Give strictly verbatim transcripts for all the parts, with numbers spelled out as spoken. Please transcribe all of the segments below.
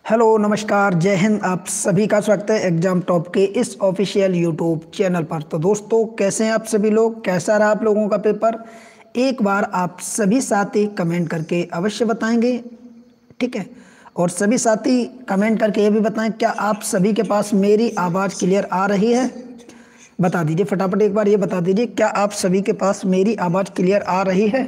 Hello नमस्कार जय हिंद। आप सभी का स्वागत है एग्जाम टॉप के इस ऑफिशियल यूट्यूब चैनल पर। तो दोस्तों कैसे हैं आप सभी लोग, कैसा रहा आप लोगों का पेपर, एक बार आप सभी साथी कमेंट करके अवश्य बताएंगे, ठीक है। और सभी साथी कमेंट करके ये भी बताएं क्या आप सभी के पास मेरी आवाज़ क्लियर आ रही है। बता दीजिए फटाफट, एक बार ये बता दीजिए क्या आप सभी के पास मेरी आवाज़ क्लियर आ रही है।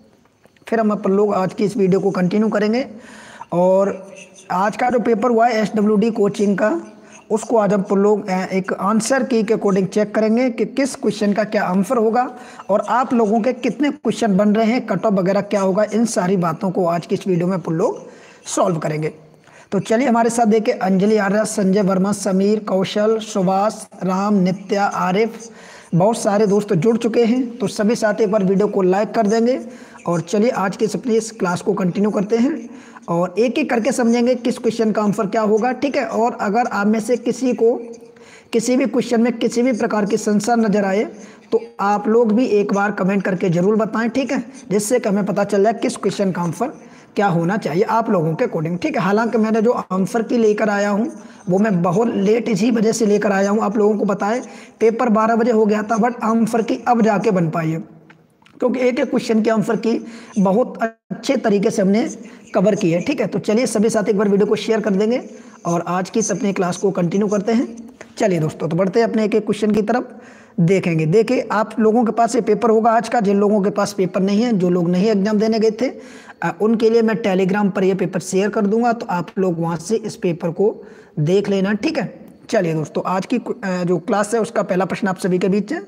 फिर हम अपन लोग आज की इस वीडियो को कंटिन्यू करेंगे। और आज का जो पेपर हुआ है एस डब्ल्यू डी कोचिंग का, उसको आज हम लोग एक आंसर की के अकॉर्डिंग चेक करेंगे कि किस क्वेश्चन का क्या आंसर होगा और आप लोगों के कितने क्वेश्चन बन रहे हैं, कट ऑफ वगैरह क्या होगा। इन सारी बातों को आज की इस वीडियो में अपन लोग सॉल्व करेंगे। तो चलिए हमारे साथ देखिए अंजलि आर्या, संजय वर्मा, समीर, कौशल, सुभाष, राम, नित्या, आरिफ, बहुत सारे दोस्त जुड़ चुके हैं। तो सभी साथी एक बार वीडियो को लाइक कर देंगे। और चलिए आज की अपनी इस क्लास को कंटिन्यू करते हैं और एक एक करके समझेंगे किस क्वेश्चन का आंसर क्या होगा, ठीक है। और अगर आप में से किसी को किसी भी क्वेश्चन में किसी भी प्रकार की संशय नजर आए तो आप लोग भी एक बार कमेंट करके जरूर बताएं, ठीक है, जिससे कि हमें पता चल जाए किस क्वेश्चन का आंसर क्या होना चाहिए आप लोगों के अकॉर्डिंग, ठीक है। हालांकि मैंने जो आंसर की लेकर आया हूँ वो मैं बहुत लेट इसी वजह से लेकर आया हूँ। आप लोगों को बताएं पेपर बारह बजे हो गया था, बट आंसर की अब जाके बन पाई है, क्योंकि एक एक क्वेश्चन के आंसर की बहुत अच्छे तरीके से हमने कवर की है, ठीक है। तो चलिए सभी साथ एक बार वीडियो को शेयर कर देंगे और आज की इस अपनी क्लास को कंटिन्यू करते हैं। चलिए दोस्तों तो बढ़ते हैं अपने एक एक क्वेश्चन की तरफ, देखेंगे। देखिए आप लोगों के पास ये पेपर होगा आज का। जिन लोगों के पास पेपर नहीं है, जो लोग नहीं एग्जाम देने गए थे, उनके लिए मैं टेलीग्राम पर ये पेपर शेयर कर दूंगा, तो आप लोग वहाँ से इस पेपर को देख लेना, ठीक है। चलिए दोस्तों आज की जो क्लास है उसका पहला प्रश्न आप सभी के बीच है।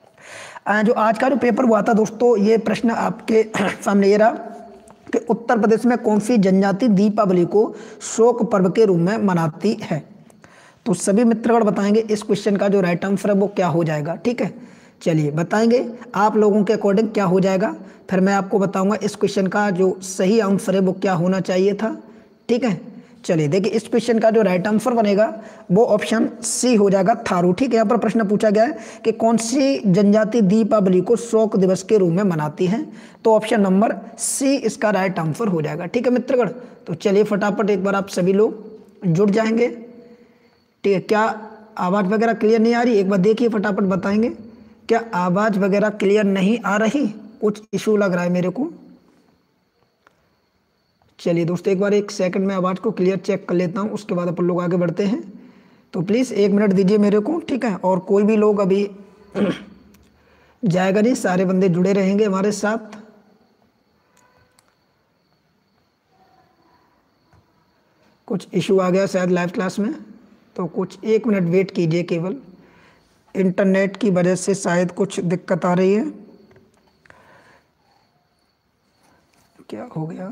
जो आज का जो पेपर हुआ था दोस्तों, ये प्रश्न आपके सामने ये रहा कि उत्तर प्रदेश में कौन सी जनजाति दीपावली को शोक पर्व के रूप में मनाती है। तो सभी मित्रगण बताएंगे इस क्वेश्चन का जो राइट आंसर है वो क्या हो जाएगा, ठीक है। चलिए बताएंगे आप लोगों के अकॉर्डिंग क्या हो जाएगा, फिर मैं आपको बताऊंगा इस क्वेश्चन का जो सही आंसर है वो क्या होना चाहिए था, ठीक है। चलिए देखिए इस क्वेश्चन का जो राइट आंसर बनेगा वो ऑप्शन सी हो जाएगा, थारू, ठीक है। यहाँ पर प्रश्न पूछा गया है कि कौन सी जनजाति दीपावली को शोक दिवस के रूप में मनाती है, तो ऑप्शन नंबर सी इसका राइट आंसर हो जाएगा, ठीक है मित्रगण। तो चलिए फटाफट एक बार आप सभी लोग जुड़ जाएंगे, ठीक है। क्या आवाज़ वगैरह क्लियर नहीं आ रही, एक बार देखिए फटाफट बताएंगे क्या आवाज़ वगैरह क्लियर नहीं आ रही, कुछ इशू लग रहा है मेरे को। चलिए दोस्तों एक बार एक सेकंड में आवाज़ को क्लियर चेक कर लेता हूँ, उसके बाद अपन लोग आगे बढ़ते हैं। तो प्लीज़ एक मिनट दीजिए मेरे को, ठीक है। और कोई भी लोग अभी जाएगा नहीं, सारे बंदे जुड़े रहेंगे हमारे साथ। कुछ इशू आ गया शायद लाइव क्लास में, तो कुछ एक मिनट वेट कीजिए, केवल इंटरनेट की वजह से शायद कुछ दिक्कत आ रही है। क्या हो गया।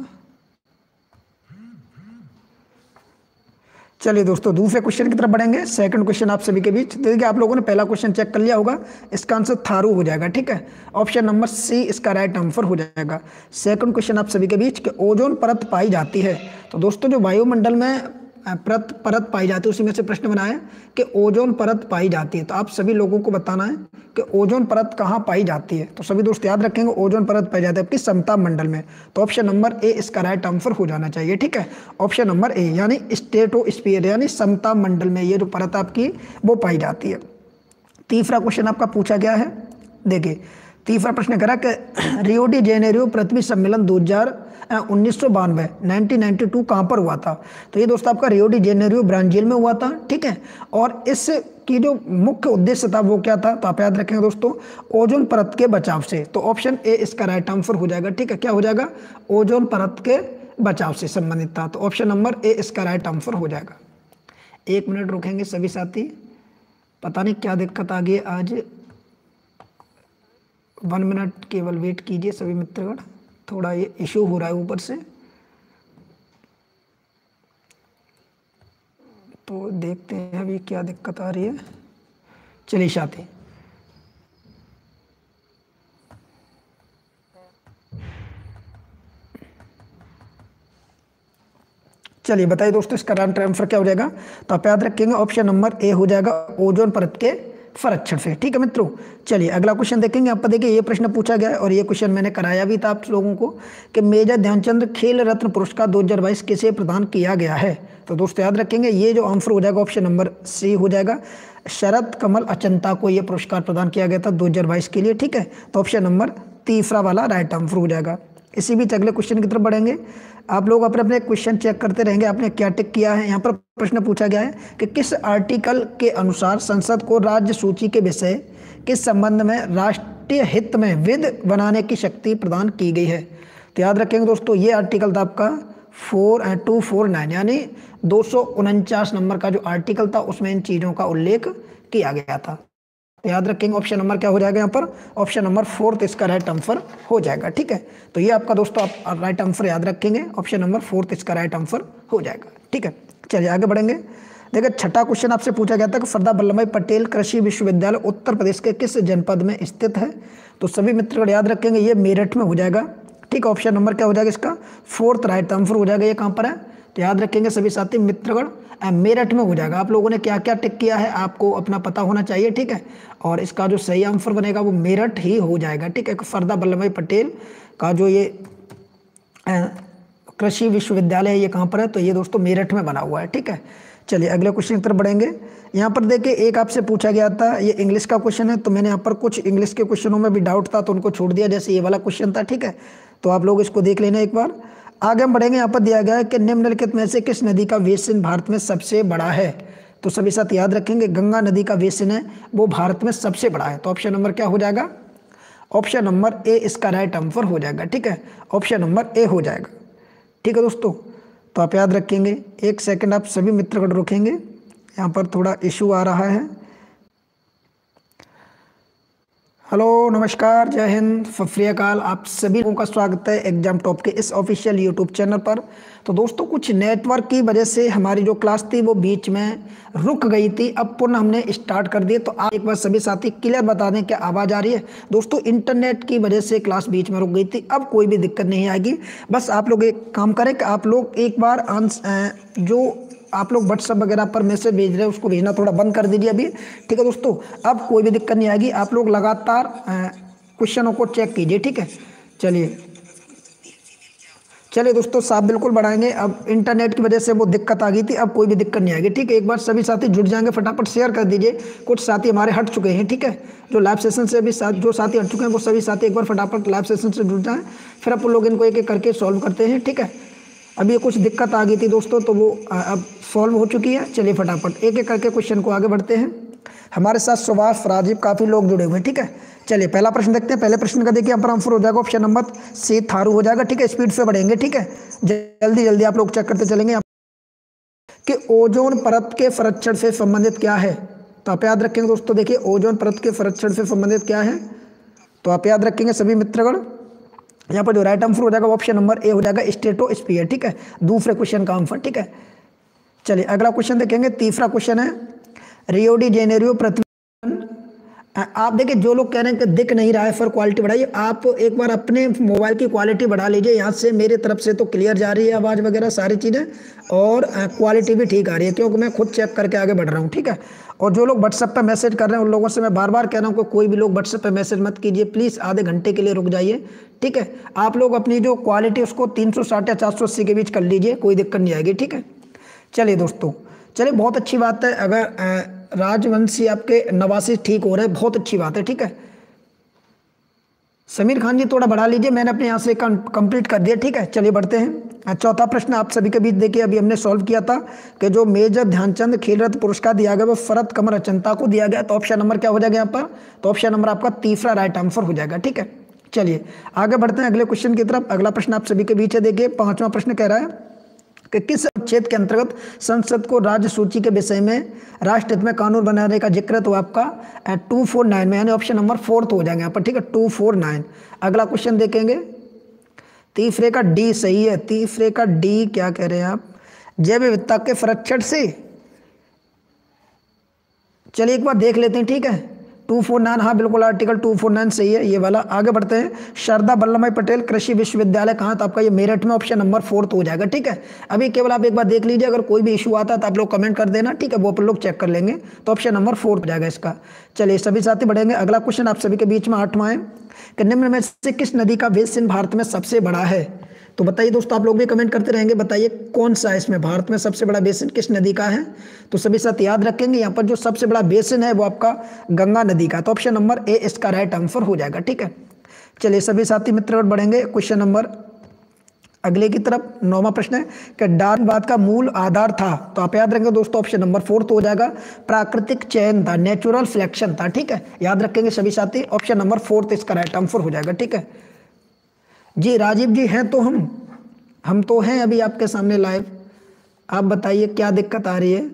चलिए दोस्तों दूसरे क्वेश्चन की तरफ बढ़ेंगे। सेकंड क्वेश्चन आप सभी के बीच देखिए, आप लोगों ने पहला क्वेश्चन चेक कर लिया होगा, इसका आंसर थारू हो जाएगा, ठीक है। ऑप्शन नंबर सी इसका राइट आंसर हो जाएगा। सेकंड क्वेश्चन आप सभी के बीच कि ओजोन परत पाई जाती है। तो दोस्तों जो वायुमंडल में परत परत पाई जाती है उसी में से प्रश्न बना है कि ओजोन परत पाई जाती है। तो आप सभी लोगों को बताना है कि ओजोन परत कहाँ पाई जाती है। तो सभी दोस्त याद रखेंगे ओजोन परत पाई जाती है आपकी समताप मंडल में। तो ऑप्शन नंबर ए इसका राइट आंसर हो जाना चाहिए, ठीक है। ऑप्शन नंबर ए यानी स्ट्रेटोस्फीयर यानी समताप मंडल में ये जो परत आपकी वो पाई जाती है। तीसरा क्वेश्चन आपका पूछा गया है, देखिए तीसरा प्रश्न करा कि रियो डी जेनेरियो पृथ्वी सम्मेलन दो हजार उन्नीस सौ बानवे नाइनटीन नाइन्टी टू कहाँ पर हुआ था। तो ये दोस्तों आपका रियो डी जेनेरियो ब्राजील में हुआ था, ठीक है। और इस की जो मुख्य उद्देश्य था वो क्या था, तो आप याद रखेंगे दोस्तों ओजोन परत के बचाव से। तो ऑप्शन ए इसका राइट आंसर हो जाएगा, ठीक है। क्या हो जाएगा, ओजोन परत के बचाव से संबंधित था। तो ऑप्शन नंबर ए इसका राइट आंसर हो जाएगा। एक मिनट रुकेंगे सभी साथी, पता नहीं क्या दिक्कत आ गई आज, वन मिनट केवल वेट कीजिए सभी मित्रगण, थोड़ा ये इशू हो रहा है ऊपर से। तो देखते हैं अभी क्या दिक्कत आ रही है। चलिए साथी चलिए बताइए दोस्तों इसका राइट आंसर क्या हो जाएगा। तो आप याद रखेंगे ऑप्शन नंबर ए हो जाएगा ओजोन परत के संरक्षण से। ठीक है मित्रों, चलिए अगला क्वेश्चन देखेंगे। यहाँ पर देखिए ये प्रश्न पूछा गया है और ये क्वेश्चन मैंने कराया भी था आप लोगों को कि मेजर ध्यानचंद खेल रत्न पुरस्कार दो हज़ार बाईस किसे प्रदान किया गया है। तो दोस्तों याद रखेंगे ये जो आंसर हो जाएगा ऑप्शन नंबर सी हो जाएगा। शरद कमल अचंता को ये पुरस्कार प्रदान किया गया था दो हज़ार बाईस के लिए। ठीक है, तो ऑप्शन नंबर तीसरा वाला राइट आंसर हो जाएगा। इसी बीच अगले क्वेश्चन की तरफ बढ़ेंगे। आप लोग अपने अपने क्वेश्चन चेक करते रहेंगे आपने क्या टिक किया है। यहाँ पर प्रश्न पूछा गया है कि किस आर्टिकल के अनुसार संसद को राज्य सूची के विषय किस संबंध में राष्ट्रीय हित में विध बनाने की शक्ति प्रदान की गई है। तो याद रखेंगे दोस्तों ये आर्टिकल था आपका फोर टू फोर नाइन यानी दो सौ उनचास नंबर का जो आर्टिकल था उसमें इन चीज़ों का उल्लेख किया गया था। तो याद रखेंगे ऑप्शन नंबर क्या हो जाएगा यहाँ पर, ऑप्शन नंबर फोर्थ इसका राइट आंसर हो जाएगा। ठीक है, तो ये आपका दोस्तों आप राइट आंसर याद रखेंगे, ऑप्शन नंबर फोर्थ इसका राइट आंसर हो जाएगा। ठीक है, चलिए आगे बढ़ेंगे। देखिए छठा क्वेश्चन आपसे पूछा गया था कि सरदार वल्लभ भाई पटेल कृषि विश्वविद्यालय उत्तर प्रदेश के किस जनपद में स्थित है। तो सभी मित्र याद रखेंगे ये मेरठ में हो जाएगा। ठीक है, ऑप्शन नंबर क्या हो जाएगा इसका फोर्थ राइट आंसर हो जाएगा। ये कहाँ पर है तो याद रखेंगे सभी साथी मित्रगढ़ मेरठ में हो जाएगा। आप लोगों ने क्या क्या टिक किया है आपको अपना पता होना चाहिए। ठीक है, और इसका जो सही आंसर बनेगा वो मेरठ ही हो जाएगा। ठीक है, सरदार वल्लभ भाई पटेल का जो ये कृषि विश्वविद्यालय है ये कहाँ पर है तो ये दोस्तों मेरठ में बना हुआ है। ठीक है, चलिए अगले क्वेश्चन की तरफ बढ़ेंगे। यहाँ पर देखिए एक आपसे पूछा गया था, ये इंग्लिश का क्वेश्चन है तो मैंने यहाँ पर कुछ इंग्लिश के क्वेश्चनों में भी डाउट था तो उनको छोड़ दिया, जैसे ये वाला क्वेश्चन था। ठीक है, तो आप लोग इसको देख लेना एक बार। आगे हम बढ़ेंगे। यहाँ पर दिया गया है कि निम्नलिखित में से किस नदी का बेसिन भारत में सबसे बड़ा है। तो सभी साथ याद रखेंगे गंगा नदी का बेसिन है वो भारत में सबसे बड़ा है। तो ऑप्शन नंबर क्या हो जाएगा, ऑप्शन नंबर ए इसका राइट आंसर हो जाएगा। ठीक है, ऑप्शन नंबर ए हो जाएगा। ठीक है दोस्तों, तो आप याद रखेंगे। एक सेकंड आप सभी मित्रगण रुकेंगे, यहाँ पर थोड़ा इशू आ रहा है। हेलो नमस्कार, जय हिंद, सत श्री अकाल। आप सभी लोगों का स्वागत है एग्जाम टॉप के इस ऑफिशियल यूट्यूब चैनल पर। तो दोस्तों कुछ नेटवर्क की वजह से हमारी जो क्लास थी वो बीच में रुक गई थी, अब पुनः हमने स्टार्ट कर दिए। तो आप एक बार सभी साथी क्लियर बता दें क्या आवाज़ आ रही है। दोस्तों इंटरनेट की वजह से क्लास बीच में रुक गई थी, अब कोई भी दिक्कत नहीं आएगी। बस आप लोग एक काम करें कि आप लोग एक बार आंसर जो आप लोग व्हाट्सएप वगैरह पर मैसेज भेज रहे हैं उसको भेजना थोड़ा बंद कर दीजिए अभी। ठीक है दोस्तों, अब कोई भी दिक्कत नहीं आएगी। आप लोग लगातार क्वेश्चनों को चेक कीजिए। ठीक है, चलिए चलिए दोस्तों साफ बिल्कुल बढ़ाएंगे। अब इंटरनेट की वजह से वो दिक्कत आ गई थी, अब कोई भी दिक्कत नहीं आएगी। ठीक है, एक बार सभी साथी जुड़ जाएंगे, फटाफट शेयर कर दीजिए। कुछ साथी हमारे हट चुके हैं। ठीक है, जो लाइव सेशन से अभी साथ जो साथी हट चुके हैं वो सभी साथी एक बार फटाफट लाइव सेशन से जुड़ जाएँ, फिर अपन लोग इनको एक एक करके सॉल्व करते हैं। ठीक है, अभी ये कुछ दिक्कत आ गई थी दोस्तों तो वो अब सॉल्व हो चुकी है। चलिए फटाफट एक एक करके क्वेश्चन को आगे बढ़ते हैं। हमारे साथ सुभाष, राजीव, काफ़ी लोग जुड़े हुए हैं। ठीक है, चलिए पहला प्रश्न देखते हैं। पहले प्रश्न का देखिए यहाँ पर आंसर हो जाएगा ऑप्शन नंबर सी थारू हो जाएगा। ठीक है, स्पीड से बढ़ेंगे। ठीक है, जल्दी जल्दी आप लोग चेक करते चलेंगे कि ओजोन परत के संरक्षण से संबंधित क्या है। तो आप याद रखेंगे दोस्तों, देखिए ओजोन परत के संरक्षण से संबंधित क्या है तो आप याद रखेंगे सभी मित्रगण। यहाँ पर जो राइट आंसर हो जाएगा ऑप्शन नंबर ए हो जाएगा स्ट्रेटोस्फीयर। ठीक है, दूसरे क्वेश्चन का आंसर। ठीक है, चलिए अगला क्वेश्चन देखेंगे। तीसरा क्वेश्चन है रियो डी जेनेरियो पृथ्वी। आप देखिए जो लोग कह रहे हैं कि दिख नहीं रहा है सर क्वालिटी बढ़ाइए, आप एक बार अपने मोबाइल की क्वालिटी बढ़ा लीजिए। यहाँ से मेरे तरफ से तो क्लियर जा रही है आवाज़ वगैरह सारी चीज़ें, और क्वालिटी भी ठीक आ रही है क्योंकि मैं खुद चेक करके आगे बढ़ रहा हूँ। ठीक है, और जो लोग व्हाट्सएप पर मैसेज कर रहे हैं उन लोगों से मैं बार बार कह रहा हूँ कि कोई भी लोग व्हाट्सएप पर मैसेज मत कीजिए प्लीज़, आधे घंटे के लिए रुक जाइए। ठीक है, आप लोग अपनी जो क्वालिटी उसको तीन सौ साठ या चार सौ अस्सी के बीच कर लीजिए, कोई दिक्कत नहीं आएगी। ठीक है, चलिए दोस्तों, चलिए बहुत अच्छी बात है अगर राजवंशी आपके नवासी ठीक हो रहे हैं, बहुत अच्छी बात है। ठीक है, समीर खान जी थोड़ा बढ़ा लीजिए, मैंने अपने यहाँ से कंप्लीट कर दिया। ठीक है, चलिए बढ़ते हैं। चौथा प्रश्न आप सभी के बीच देखिए, अभी हमने सॉल्व किया था कि जो मेजर ध्यानचंद खेल रत्न पुरस्कार दिया गया वो शरद कमल अचंता को दिया गया। तो ऑप्शन नंबर क्या हो जाएगा यहाँ पर, तो ऑप्शन नंबर आपका तीसरा राइट आंसर हो जाएगा। ठीक है, चलिए आगे बढ़ते हैं अगले क्वेश्चन की तरफ। अगला प्रश्न आप सभी के बीच है, देखिए पांचवा प्रश्न कह रहा है कि किस अनुच्छेद के अंतर्गत संसद को राज्य सूची के विषय में राष्ट्र हित में कानून बनाने का जिक्र है। तो आपका टू फोर नाइन में यानी ऑप्शन नंबर फोर्थ हो जाएंगे यहाँ पर। ठीक है, टू फोर नाइन। अगला क्वेश्चन देखेंगे, तीसरे का डी सही है। तीसरे का डी क्या कह रहे हैं आप, जैव विविधता के संरक्षण से। चलिए एक बार देख लेते हैं। ठीक है, टू फोर नाइन, हाँ बिल्कुल आर्टिकल टू फोर नाइन सही है ये वाला। आगे बढ़ते हैं, सरदार वल्लभ भाई पटेल कृषि विश्वविद्यालय कहाँ, तो आपका ये मेरठ में, ऑप्शन नंबर फोर्थ हो जाएगा। ठीक है, अभी केवल आप एक बार देख लीजिए, अगर कोई भी इशू आता है तो आप लोग कमेंट कर देना। ठीक है, वो अपन लोग चेक कर लेंगे। तो ऑप्शन नंबर फोर्थ हो जाएगा इसका। चलिए सभी साथी बढ़ेंगे, अगला क्वेश्चन आप सभी के बीच में आठवां है कि निम्न में से किस नदी का बेसिन भारत में सबसे बड़ा है। तो बताइए दोस्तों, आप लोग भी कमेंट करते रहेंगे, बताइए कौन सा है इसमें भारत में सबसे बड़ा बेसिन किस नदी का है। तो सभी साथ याद रखेंगे, यहाँ पर जो सबसे बड़ा बेसिन है वो आपका गंगा नदी का। तो ऑप्शन नंबर ए इसका राइट आंसर हो जाएगा। ठीक है, चलिए सभी साथी मित्र बढ़ेंगे क्वेश्चन नंबर अगले की तरफ। नौवां प्रश्न है कि डार्विनवाद का मूल आधार था, तो आप याद रखेंगे दोस्तों ऑप्शन नंबर फोर्थ हो जाएगा, प्राकृतिक चयन था, नेचुरल सिलेक्शन था। ठीक है, याद रखेंगे सभी साथी, ऑप्शन नंबर फोर्थ इसका राइट आंसर हो जाएगा। ठीक है जी, राजीव जी हैं तो हम हम तो हैं अभी आपके सामने लाइव। आप बताइए क्या दिक्कत आ रही है।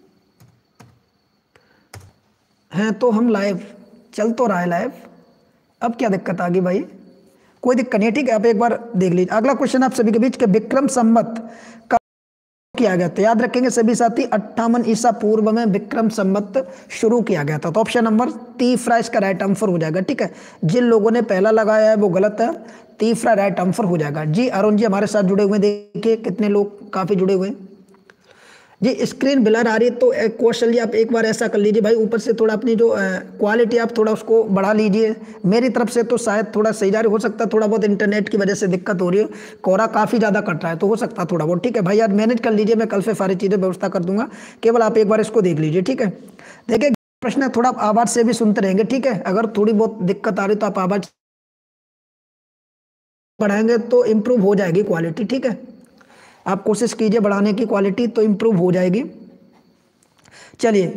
हैं तो हम लाइव, चल तो रहा है लाइव, अब क्या दिक्कत आ गई भाई, कोई दिक्कत नहीं है। ठीक है, आप एक बार देख लीजिए। अगला क्वेश्चन आप सभी के बीच के विक्रम संवत कब किया गया, तो याद रखेंगे सभी साथी अट्ठावन ईसा पूर्व में विक्रम संवत शुरू किया गया था। तो ऑप्शन नंबर तीसरा इसका राइट आंसर हो जाएगा। ठीक है, जिन लोगों ने पहला लगाया है वो गलत है, तीसरा राइट आंसर हो जाएगा। जी अरुण जी हमारे साथ जुड़े हुए, देखिए कितने लोग काफी जुड़े हुए हैं जी। स्क्रीन ब्लर आ रही है तो कौशल जी आप एक बार ऐसा कर लीजिए भाई, ऊपर से थोड़ा अपनी जो क्वालिटी आप थोड़ा उसको बढ़ा लीजिए। मेरी तरफ से तो शायद थोड़ा सही जा रही, हो सकता है थोड़ा बहुत इंटरनेट की वजह से दिक्कत हो रही है, कोहरा काफ़ी ज़्यादा कट रहा है तो हो सकता है थोड़ा बहुत। ठीक है भाई, यार मैनेज कर लीजिए, मैं कल से सारी चीज़ें व्यवस्था कर दूंगा, केवल आप एक बार इसको देख लीजिए। ठीक है, देखिए प्रश्न थोड़ा आवाज़ से भी सुनते रहेंगे। ठीक है, अगर थोड़ी बहुत दिक्कत आ रही तो आप आवाज़ बढ़ाएंगे तो इम्प्रूव हो जाएगी क्वालिटी। ठीक है, आप कोशिश कीजिए बढ़ाने की क्वालिटी, तो इम्प्रूव हो जाएगी। चलिए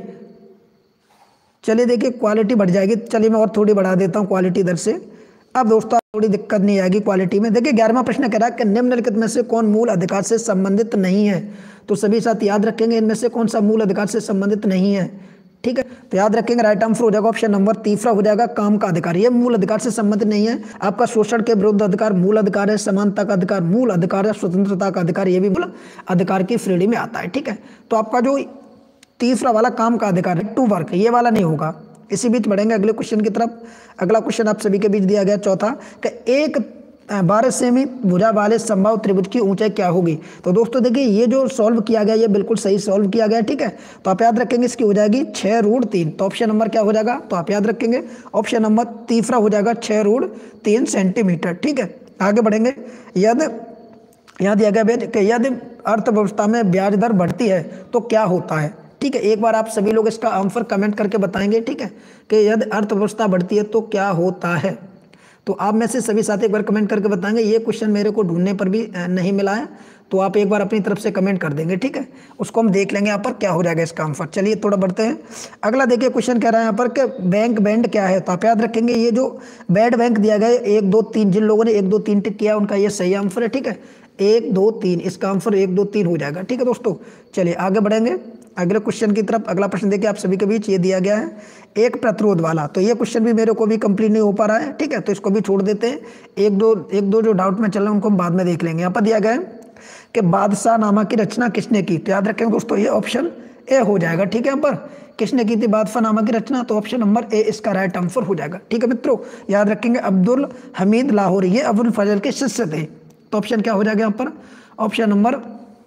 चलिए देखिए क्वालिटी बढ़ जाएगी। चलिए मैं और थोड़ी बढ़ा देता हूँ क्वालिटी इधर से। अब दोस्तों थोड़ी दिक्कत नहीं आएगी क्वालिटी में। देखिए ग्यारहवां प्रश्न कह रहा है कि निम्नलिखित में से कौन मूल अधिकार से संबंधित नहीं है। तो सभी साथ याद रखेंगे इनमें से कौन सा मूल अधिकार से संबंधित नहीं है। ठीक है, तो याद रखेंगे राइट आंसर हो जाएगा ऑप्शन नंबर तीसरा हो जाएगा, काम का अधिकार। ये मूल अधिकार से संबंधित नहीं है। आपका शोषण के विरुद्ध अधिकार मूल अधिकार है, समानता का अधिकार मूल अधिकार है, स्वतंत्रता का अधिकार ये भी मूल अधिकार की श्रेणी में आता है। ठीक है, तो आपका जो तीसरा वाला काम का अधिकार है टू वर्क, ये वाला नहीं होगा। इसी बीच बढ़ेंगे अगले क्वेश्चन की तरफ। अगला क्वेश्चन आप सभी के बीच दिया गया चौथा कि एक बारह सेमी भुजा वाले संभव त्रिभुज की ऊंचाई क्या होगी। तो दोस्तों देखिए ये जो सॉल्व किया गया ये बिल्कुल सही सॉल्व किया गया। ठीक है, तो आप याद रखेंगे इसकी हो जाएगी छः रूट तीन। तो ऑप्शन नंबर क्या हो जाएगा, तो आप याद रखेंगे ऑप्शन नंबर तीसरा हो जाएगा छः रूट तीन सेंटीमीटर। ठीक है, आगे बढ़ेंगे। यदि यहाँ दिया गया कि यदि अर्थव्यवस्था में ब्याज दर बढ़ती है तो क्या होता है। ठीक है, एक बार आप सभी लोग इसका आंसर कमेंट करके बताएंगे। ठीक है, कि यदि अर्थव्यवस्था बढ़ती है तो क्या होता है। तो आप में से सभी साथी एक बार कमेंट करके बताएंगे। ये क्वेश्चन मेरे को ढूंढने पर भी नहीं मिला है, तो आप एक बार अपनी तरफ से कमेंट कर देंगे। ठीक है, उसको हम देख लेंगे यहाँ पर क्या हो जाएगा इसका आंसर। चलिए थोड़ा बढ़ते हैं। अगला देखिए क्वेश्चन कह रहा है यहाँ पर कि बैंक बैंड क्या है। तो आप याद रखेंगे ये जो बैंड बैंक दिया गया है एक दो तीन, जिन लोगों ने एक दो तीन टिक किया उनका ये सही आंसर है। ठीक है, एक दो तीन, इसका आंसर एक दो तीन हो जाएगा। ठीक है दोस्तों, चलिए आगे बढ़ेंगे अगले क्वेश्चन की तरफ। अगला प्रश्न देखिए आप सभी के बीच ये दिया गया है एक प्रतिरोध वाला। तो ये क्वेश्चन भी मेरे को भी कंप्लीट नहीं हो पा रहा है। ठीक है, तो इसको भी छोड़ देते हैं। एक दो एक दो जो डाउट में चल रहे हैं उनको हम बाद में देख लेंगे। यहाँ पर दिया गया है कि बादशाह नामा की रचना किसने की। तो याद रखेंगे दोस्तों ये ऑप्शन ए हो जाएगा। ठीक है, यहाँ पर किसने की थी बादशाह नामा की रचना, तो ऑप्शन नंबर ए इसका राइट आंसर हो जाएगा। ठीक है मित्रों, याद रखेंगे अब्दुल हमीद लाहौरी, ये अबुल फजल के शिष्य थे। तो ऑप्शन क्या हो जाएगा यहाँ पर, ऑप्शन नंबर,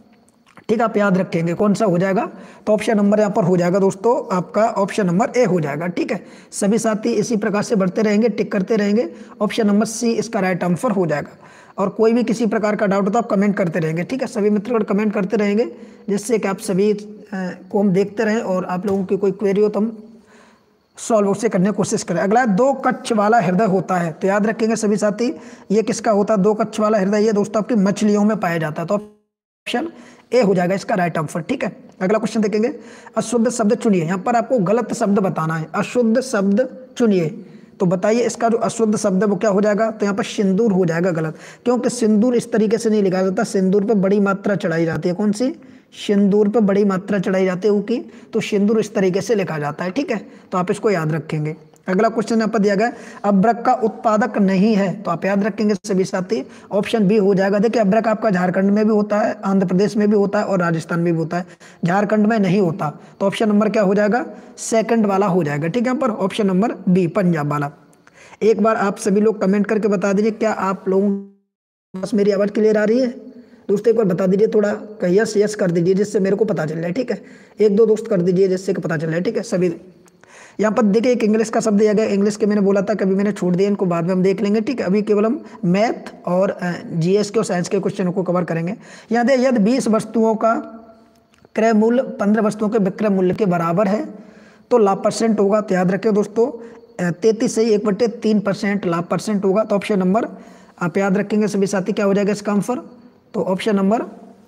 ठीक है आप याद रखेंगे कौन सा हो जाएगा, तो ऑप्शन नंबर यहाँ पर हो जाएगा दोस्तों आपका ऑप्शन नंबर ए हो जाएगा। ठीक है, सभी साथी इसी प्रकार से बढ़ते रहेंगे, टिक करते रहेंगे। ऑप्शन नंबर सी इसका राइट आंसर हो जाएगा। और कोई भी किसी प्रकार का डाउट हो तो आप कमेंट करते रहेंगे। ठीक है, सभी मित्र कमेंट करते रहेंगे जिससे कि आप सभी को हम देखते रहें और आप लोगों की कोई क्वेरी हो तो हम सॉल्व उसे करने की कोशिश करें। अगला दो कक्ष वाला हृदय होता है। तो याद रखेंगे सभी साथी ये किसका होता है, दो कक्ष वाला हृदय, ये दोस्तों आपकी मछलियों में पाया जाता है। तो ऑप्शन ए हो जाएगा इसका राइट आंसर। ठीक है, अगला क्वेश्चन देखेंगे अशुद्ध शब्द चुनिए। यहाँ पर आपको गलत शब्द बताना है, अशुद्ध शब्द चुनिए। तो बताइए इसका जो अशुद्ध शब्द है वो क्या हो जाएगा, तो यहाँ पर सिंदूर हो जाएगा गलत, क्योंकि सिंदूर इस तरीके से नहीं लिखा जाता। सिंदूर पे बड़ी मात्रा चढ़ाई जाती है, कौन सी, सिंदूर पे बड़ी मात्रा चढ़ाई जाती है ऊ की, तो सिंदूर इस तरीके से लिखा जाता है। ठीक है, तो आप इसको याद रखेंगे। अगला क्वेश्चन यहाँ पर दिया गया है, अभ्रक का उत्पादक नहीं है, तो आप याद रखेंगे सभी साथी ऑप्शन बी हो जाएगा। देखिए अभ्रक आपका झारखंड में भी होता है, आंध्र प्रदेश में भी होता है और राजस्थान में भी होता है, झारखंड में नहीं होता, तो ऑप्शन नंबर क्या हो जाएगा, सेकंड वाला हो जाएगा। ठीक है, यहाँ पर ऑप्शन नंबर बी पंजाब वाला। एक बार आप सभी लोग कमेंट करके बता दीजिए क्या आप लोगों को बस मेरी आवाज़ क्लियर आ रही है। दोस्तों एक बार बता दीजिए, थोड़ा यस यस कर दीजिए जिससे मेरे को पता चल जाए। ठीक है, एक दो दोस्त कर दीजिए जिससे कि पता चल जाए। ठीक है, सभी यहाँ पर देखिए एक इंग्लिश का शब्द दिया गया, इंग्लिश के मैंने बोला था कभी मैंने छोड़ दिया, इनको बाद में हम देख लेंगे। ठीक है, अभी केवल हम मैथ और जीएस के और साइंस के क्वेश्चनों को कवर करेंगे। यहाँ देखिए यदि बीस वस्तुओं का क्रय मूल्य पंद्रह वस्तुओं के विक्रय मूल्य के बराबर है तो लाभ परसेंट होगा। तो याद रखें दोस्तों तैंतीस से एक बटे तीन परसेंट लाभ परसेंट होगा। तो ऑप्शन नंबर आप याद रखेंगे सभी साथी क्या हो जाएगा इसका आंसर, तो ऑप्शन नंबर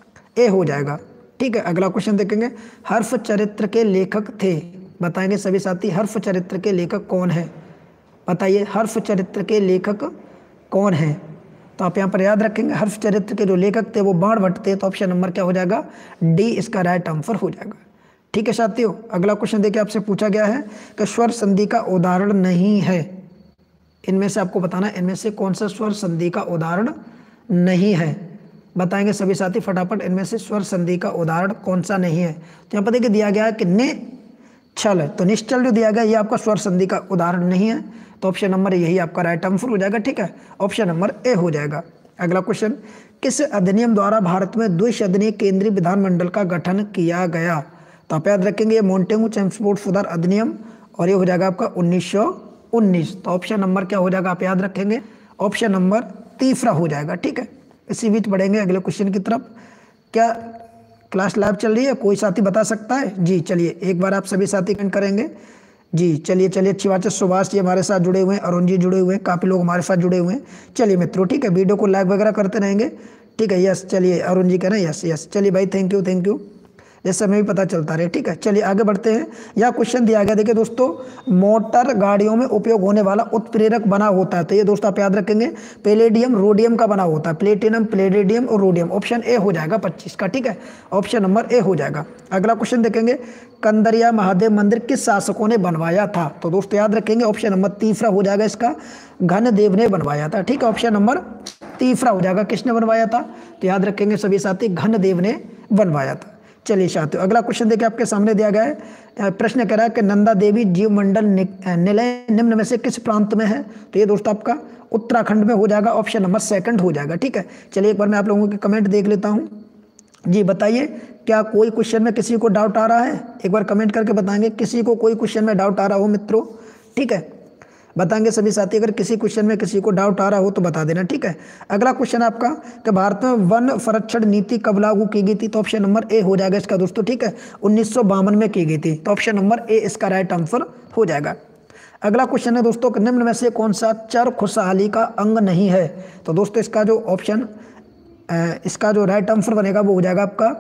ए हो जाएगा। ठीक है, अगला क्वेश्चन देखेंगे, हर्ष चरित्र के लेखक थे, बताएंगे सभी साथी हर्ष चरित्र के लेखक कौन है, बताइए हर्ष चरित्र के लेखक कौन है। तो आप यहाँ पर याद रखेंगे हर्ष चरित्र के जो लेखक थे वो बाणभट्ट थे, तो ऑप्शन नंबर क्या हो जाएगा, डी इसका राइट आंसर हो जाएगा। ठीक है साथियों, अगला क्वेश्चन देखिए आपसे पूछा गया है कि स्वर संधि का उदाहरण नहीं है, इनमें से आपको बताना इनमें से कौन सा स्वर संधि का उदाहरण नहीं है, बताएंगे सभी साथी फटाफट इनमें से स्वर संधि का उदाहरण कौन सा नहीं है। तो यहाँ पर देखिए दिया गया है कि ने छल है, तो निश्चल जो दिया गया ये आपका स्वर संधि का उदाहरण नहीं है, तो ऑप्शन नंबर यही आपका राइट आंसर हो जाएगा। ठीक है, ऑप्शन नंबर ए हो जाएगा। अगला क्वेश्चन, किस अधिनियम द्वारा भारत में द्विसदनीय केंद्रीय विधानमंडल का गठन किया गया, तो आप याद रखेंगे ये मोंटेगू चेम्सफोर्ड सुधार अधिनियम और ये हो जाएगा आपका उन्नीस सौ उन्नीस। तो ऑप्शन नंबर क्या हो जाएगा आप याद रखेंगे, ऑप्शन नंबर तीसरा हो जाएगा। ठीक है, इसी बीच बढ़ेंगे अगले क्वेश्चन की तरफ। क्या क्लास लाइव चल रही है, कोई साथी बता सकता है? जी चलिए एक बार आप सभी साथी कमेंट करेंगे। जी चलिए चलिए अच्छी बात है, सुभाष जी हमारे साथ जुड़े हुए हैं, अरुण जी जुड़े हुए हैं, काफ़ी लोग हमारे साथ जुड़े हुए हैं। चलिए मित्रों ठीक है, वीडियो को लाइक वगैरह करते रहेंगे। ठीक है, यस चलिए अरुण जी कह रहे हैं यस यस, चलिए भाई थैंक यू थैंक यू, जैसे हमें भी पता चलता रहे। ठीक है, चलिए आगे बढ़ते हैं। यह क्वेश्चन दिया गया, देखिए दोस्तों मोटर गाड़ियों में उपयोग होने वाला उत्प्रेरक बना होता है, तो ये दोस्तों आप याद रखेंगे पैलेडियम रोडियम का बना होता है, प्लेटिनम प्लेडियम और रोडियम, ऑप्शन ए हो जाएगा पच्चीस का। ठीक है, ऑप्शन नंबर ए हो जाएगा। अगला क्वेश्चन देखेंगे, कंदरिया महादेव मंदिर किस शासकों ने बनवाया था, तो दोस्तों याद रखेंगे ऑप्शन नंबर तीसरा हो जाएगा इसका, घनदेव ने बनवाया था। ठीक है, ऑप्शन नंबर तीसरा हो जाएगा, किसने बनवाया था, तो याद रखेंगे सभी साथी घनदेव ने बनवाया था। चलिए साथियों अगला क्वेश्चन देखिए आपके सामने दिया गया है, प्रश्न कह रहा है कि नंदा देवी जीव मंडल निलय निम्न में से किस प्रांत में है, तो ये दोस्तों आपका उत्तराखंड में हो जाएगा, ऑप्शन नंबर सेकंड हो जाएगा। ठीक है, चलिए एक बार मैं आप लोगों के कमेंट देख लेता हूँ। जी बताइए क्या कोई क्वेश्चन में किसी को डाउट आ रहा है, एक बार कमेंट करके बताएंगे किसी को कोई क्वेश्चन में डाउट आ रहा हो मित्रों। ठीक है, बताएंगे सभी साथी, अगर किसी क्वेश्चन में किसी को डाउट आ रहा हो तो बता देना। ठीक है, अगला क्वेश्चन आपका कि भारत में वन संरक्षण नीति कब लागू की गई थी, तो ऑप्शन नंबर ए हो जाएगा इसका दोस्तों। ठीक है, उन्नीस सौ बावन में की गई थी, तो ऑप्शन नंबर ए इसका राइट आंसर हो जाएगा। अगला क्वेश्चन है दोस्तों कि निम्न में से कौन सा चर खुशहाली का अंग नहीं है, तो दोस्तों इसका जो ऑप्शन इसका जो राइट आंसर बनेगा वो हो जाएगा आपका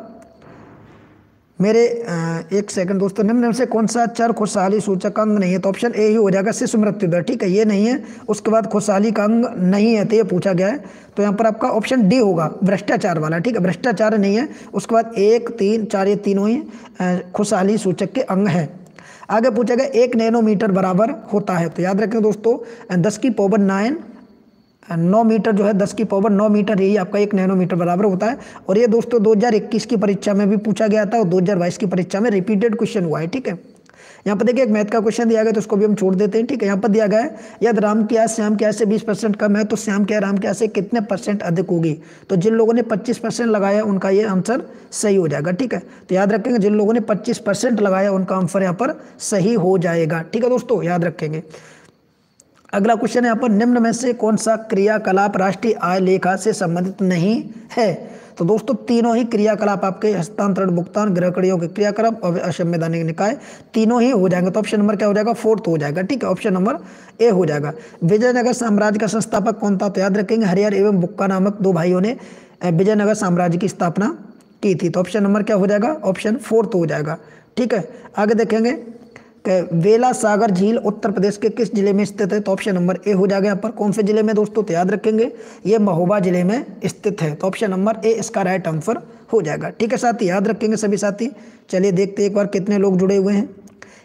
मेरे एक सेकंड दोस्तों, निम्न में से कौन सा चर खुशहाली सूचक अंग नहीं है, तो ऑप्शन ए ही हो जाएगा शिशु मृत्यु दर। ठीक है, ये नहीं है, उसके बाद खुशहाली का अंग नहीं है तो ये पूछा गया है, तो यहाँ पर आपका ऑप्शन डी होगा भ्रष्टाचार वाला। ठीक है, भ्रष्टाचार नहीं है, उसके बाद एक तीन चार ये तीनों ही खुशहाली सूचक के अंग हैं। आगे पूछा गया एक नैनोमीटर बराबर होता है, तो याद रखें दोस्तों दस की पावर नाइन नौ मीटर जो है दस की पावर नौ मीटर यही आपका एक नैनोमीटर बराबर होता है, और ये दोस्तों दो हज़ार इक्कीस की परीक्षा में भी पूछा गया था और दो हज़ार बाईस की परीक्षा में रिपीटेड क्वेश्चन हुआ है। ठीक है, यहाँ पर देखिए एक मैथ का क्वेश्चन दिया गया तो उसको भी हम छोड़ देते हैं। ठीक है, यहाँ पर दिया गया है यदि राम की आय श्याम की आय से बीस परसेंट कम है तो श्याम की आय राम की आय से कितने परसेंट अधिक होगी, तो जिन लोगों ने पच्चीस परसेंट लगाया उनका ये आंसर सही हो जाएगा। ठीक है, तो याद रखेंगे जिन लोगों ने पच्चीस परसेंट लगाया उनका आंसर यहाँ पर सही हो जाएगा। ठीक है दोस्तों, याद रखेंगे। अगला क्वेश्चन है यहाँ पर निम्न में से कौन सा क्रियाकलाप राष्ट्रीय आय लेखा से संबंधित नहीं है, तो दोस्तों तीनों ही क्रियाकलाप आपके हस्तांतरण भुगतान गृहकड़ियों के क्रियाकलाप और असंवैधानिक निकाय तीनों ही हो जाएंगे, तो ऑप्शन नंबर क्या हो जाएगा फोर्थ हो जाएगा। ठीक है, ऑप्शन नंबर ए हो जाएगा। विजयनगर साम्राज्य का संस्थापक कौन था, तो याद रखेंगे हरिहर एवं बुक्का नामक दो भाइयों ने विजयनगर साम्राज्य की स्थापना की थी, तो ऑप्शन नंबर क्या हो जाएगा, ऑप्शन फोर्थ हो जाएगा। ठीक है, आगे देखेंगे वेला सागर झील उत्तर प्रदेश के किस जिले में स्थित है, तो ऑप्शन नंबर ए हो जाएगा। यहाँ पर कौन से जिले में दोस्तों, तो याद रखेंगे ये महोबा जिले में स्थित है, तो ऑप्शन नंबर ए इसका राइट आंसर हो जाएगा। ठीक है साथी, याद रखेंगे सभी साथी। चलिए देखते हैं एक बार कितने लोग जुड़े हुए हैं।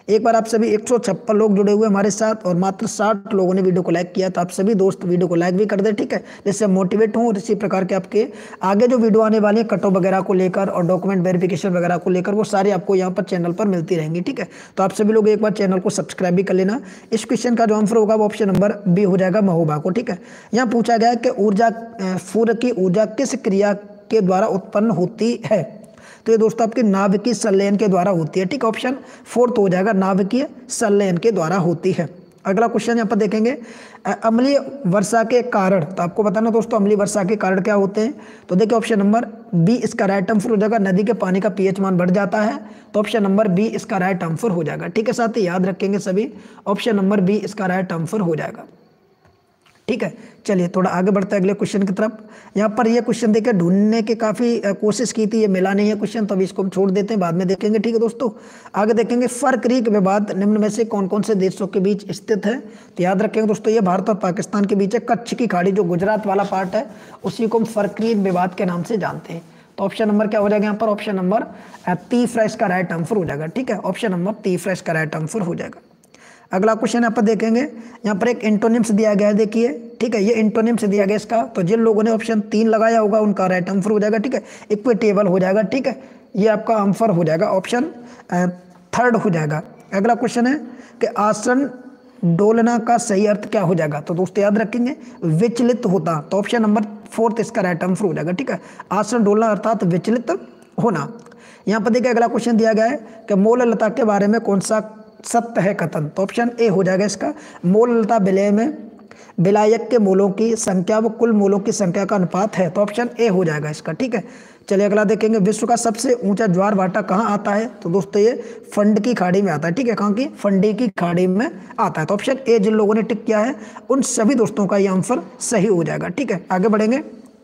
एक बार आप सभी एक सौ छप्पन लोग जुड़े हुए हमारे साथ और मात्र साठ लोगों ने वीडियो को लाइक किया, तो आप सभी दोस्त वीडियो को लाइक भी कर दें, ठीक है, जिससे मोटिवेट हों और इसी प्रकार के आपके आगे जो वीडियो आने वाली है कट ऑफ वगैरह को लेकर और डॉक्यूमेंट वेरिफिकेशन वगैरह को लेकर वो सारी आपको यहाँ पर चैनल पर मिलती रहेंगी, ठीक है। तो आप सभी लोग एक बार चैनल को सब्सक्राइब भी कर लेना। इस क्वेश्चन का जो आंसर होगा वो ऑप्शन नंबर बी हो जाएगा, महोबा को, ठीक है। यहाँ पूछा गया है कि ऊर्जा सूर्य की ऊर्जा किस क्रिया के द्वारा उत्पन्न होती है, तो ये दोस्तों आपके नाभिकीय संलयन के द्वारा होती है, ठीक है। ऑप्शन फोर्थ हो जाएगा, नाभिकीय संलयन के द्वारा होती है। अगला क्वेश्चन यहाँ पर देखेंगे, अम्लीय वर्षा के कारण, तो आपको बताना दोस्तों अम्लीय वर्षा के कारण क्या होते हैं, तो देखिए ऑप्शन नंबर बी इसका राइट आंसर हो जाएगा, नदी के पानी का पीएच मान बढ़ जाता है, तो ऑप्शन नंबर बी इसका राइट आंसर हो जाएगा, ठीक है। साथ ही याद रखेंगे सभी, ऑप्शन नंबर बी इसका राइट आंसर हो जाएगा, ठीक है। चलिए थोड़ा आगे बढ़ते हैं अगले क्वेश्चन की तरफ। यहाँ पर ये क्वेश्चन देखिए ढूंढने की काफ़ी कोशिश की थी, ये मिला नहीं है क्वेश्चन, तो अभी इसको हम छोड़ देते हैं, बाद में देखेंगे, ठीक है दोस्तों। आगे देखेंगे, फर क्रीक विवाद निम्न में से कौन कौन से देशों के बीच स्थित है, तो याद रखेंगे दोस्तों ये भारत और पाकिस्तान के बीच है। कच्छ की खाड़ी जो गुजरात वाला पार्ट है उसी को हम फर क्रीक विवाद के नाम से जानते हैं। तो ऑप्शन नंबर क्या हो जाएगा यहाँ पर, ऑप्शन नंबर तीसरा इसका राइट आंसर हो जाएगा, ठीक है। ऑप्शन नंबर तीसरा इसका राइट आंसर हो जाएगा। अगला क्वेश्चन यहाँ पर देखेंगे, यहाँ पर एक इंटोनिम्स दिया गया है, देखिए, ठीक है, ये इंटोनिम्स दिया गया इसका, तो जिन लोगों ने ऑप्शन तीन लगाया होगा उनका राइट आंसर हो जाएगा, ठीक है। इक्विटेबल हो जाएगा, ठीक है, ये आपका आंसर हो जाएगा, ऑप्शन थर्ड हो जाएगा। अगला क्वेश्चन है कि आसन डोलना का सही अर्थ क्या हो जाएगा, तो दोस्तों याद रखेंगे विचलित होता, तो ऑप्शन नंबर फोर्थ इसका राइट आंसर हो जाएगा, ठीक है। आसन डोलना अर्थात विचलित होना। यहाँ पर देखिए अगला क्वेश्चन दिया गया है कि मोललता के बारे में कौन सा सत्य है कथन, तो ऑप्शन ए हो जाएगा इसका, मोललता विलय में विलायक के मूलों की संख्या व कुल मूलों की संख्या का अनुपात है, तो ऑप्शन ए हो जाएगा इसका, ठीक है। चलिए अगला देखेंगे, विश्व का सबसे ऊंचा ज्वार भाटा कहाँ आता है, तो दोस्तों ये फंड की खाड़ी में आता है, ठीक है, कहाँ की, फंडी की खाड़ी में आता है, तो ऑप्शन ए जिन लोगों ने टिक किया है उन सभी दोस्तों का ये आंसर सही हो जाएगा, ठीक है। आगे बढ़ेंगे,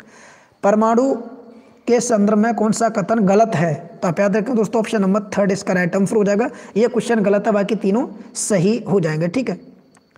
परमाणु के संदर्भ में कौन सा कथन गलत है, तो आप याद रखें दोस्तों ऑप्शन नंबर थर्ड इसका राइट आंसर हो जाएगा। ये क्वेश्चन गलत है, बाकी तीनों सही हो जाएंगे, ठीक है।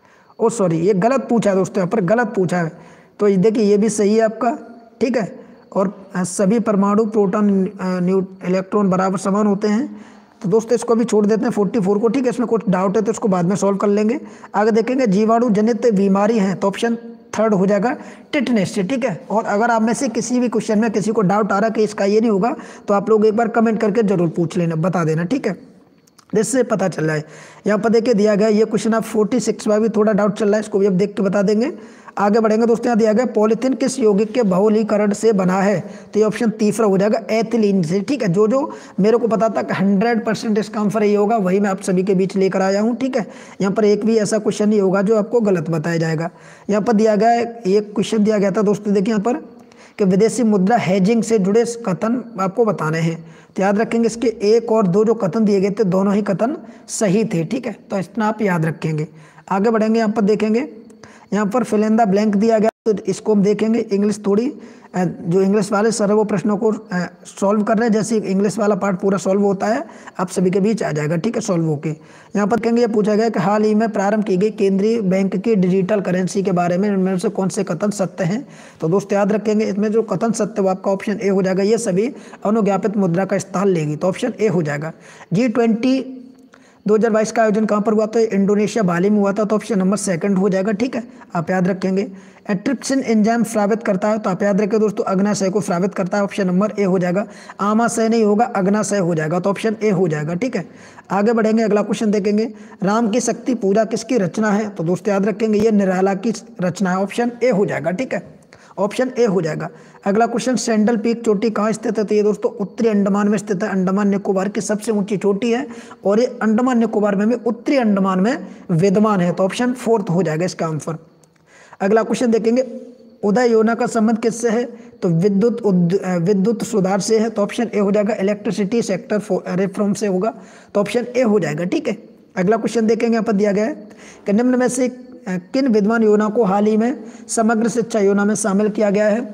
ओ सॉरी, ये गलत पूछा है दोस्तों, यहाँ पर गलत पूछा है, तो देखिए ये भी सही है आपका, ठीक है। और सभी परमाणु प्रोटॉन न्यू इलेक्ट्रॉन बराबर समान होते हैं, तो दोस्तों इसको भी छोड़ देते हैं फोर्टी फोर को, ठीक है। इसमें कुछ डाउट है तो इसको बाद में सॉल्व कर लेंगे। आगे देखेंगे, जीवाणु जनित बीमारी है, तो ऑप्शन थर्ड हो जाएगा टिटनेस से, ठीक है। और अगर आप में से किसी भी क्वेश्चन में किसी को डाउट आ रहा है कि इसका ये नहीं होगा, तो आप लोग एक बार कमेंट करके जरूर पूछ लेना, बता देना, ठीक है, जिससे पता चल रहा है। यहाँ पर देखिए दिया गया ये क्वेश्चन आप फोर्टी सिक्स में भी थोड़ा डाउट चल रहा है, इसको भी अब देख के बता देंगे। आगे बढ़ेंगे दोस्तों, यहाँ दिया गया पॉलीथीन किस यौगिक के बहुलीकरण से बना है, तो ये ऑप्शन तीसरा हो जाएगा, एथिलीन से, ठीक है। जो जो मेरे को पता था कि हंड्रेड परसेंट इसका आंसर ये होगा वही मैं आप सभी के बीच लेकर आया हूँ, ठीक है। यहाँ पर एक भी ऐसा क्वेश्चन नहीं होगा जो आपको गलत बताया जाएगा। यहाँ पर दिया गया ये क्वेश्चन दिया गया था दोस्तों, देखिए यहाँ पर कि विदेशी मुद्रा हेजिंग से जुड़े कथन आपको बताने हैं, तो याद रखेंगे इसके एक और दो जो कथन दिए गए थे दोनों ही कथन सही थे, ठीक है, तो इतना आप याद रखेंगे। आगे बढ़ेंगे, यहाँ पर देखेंगे, यहाँ पर फिल इन द ब्लैंक दिया गया, तो इसको हम देखेंगे। इंग्लिश थोड़ी जो इंग्लिश वाले सर वो प्रश्नों को सॉल्व कर रहे हैं, जैसे इंग्लिश वाला पार्ट पूरा सॉल्व होता है आप सभी के बीच आ जाएगा, ठीक है, सॉल्व होके। यहाँ पर कहेंगे, ये पूछा गया कि हाल ही में प्रारंभ की गई केंद्रीय बैंक की डिजिटल करेंसी के बारे में इनमें से कौन से कथन सत्य हैं, तो दोस्तों याद रखेंगे इसमें जो कथन सत्य वो आपका ऑप्शन ए हो जाएगा, ये सभी अनुज्ञापित मुद्रा का स्थान लेगी, तो ऑप्शन ए हो जाएगा। जी ट्वेंटी दो हज़ार बाईस का आयोजन कहाँ पर हुआ, तो इंडोनेशिया बाली में हुआ था, तो ऑप्शन नंबर सेकंड हो जाएगा, ठीक है, आप याद रखेंगे। ट्रिप्सिन एंजाइम स्रावित करता है, तो आप याद रखें दोस्तों अग्नाशय को स्रावित करता है, ऑप्शन नंबर ए हो जाएगा। आमाशय नहीं होगा, अग्नाशय हो जाएगा, तो ऑप्शन ए हो जाएगा, ठीक है। आगे बढ़ेंगे, अगला क्वेश्चन देखेंगे, राम की शक्ति पूजा किसकी रचना है, तो दोस्तों याद रखेंगे ये निराला की रचना है, ऑप्शन ए हो जाएगा, ठीक है, ऑप्शन ए हो जाएगा। अगला क्वेश्चन, सैंडल पीक चोटी कहाँ स्थित है, तो ये दोस्तों उत्तरी अंडमान में स्थित है, अंडमान निकोबार की सबसे ऊंची चोटी है, और ये अंडमान निकोबार में भी उत्तरी अंडमान में विद्यमान है, तो ऑप्शन फोर्थ हो जाएगा इसका आंसर। अगला क्वेश्चन देखेंगे, उदय योजना का संबंध किससे है, तो विद्युत विद्युत सुधार से है, तो ऑप्शन ए हो जाएगा, इलेक्ट्रिसिटी सेक्टर रिफॉर्म से होगा, तो ऑप्शन ए हो जाएगा, ठीक है। अगला क्वेश्चन देखेंगे, यहाँ पर दिया गया है कि निम्न में से किन विद्यमान योजना को हाल ही में समग्र शिक्षा योजना में शामिल किया गया है,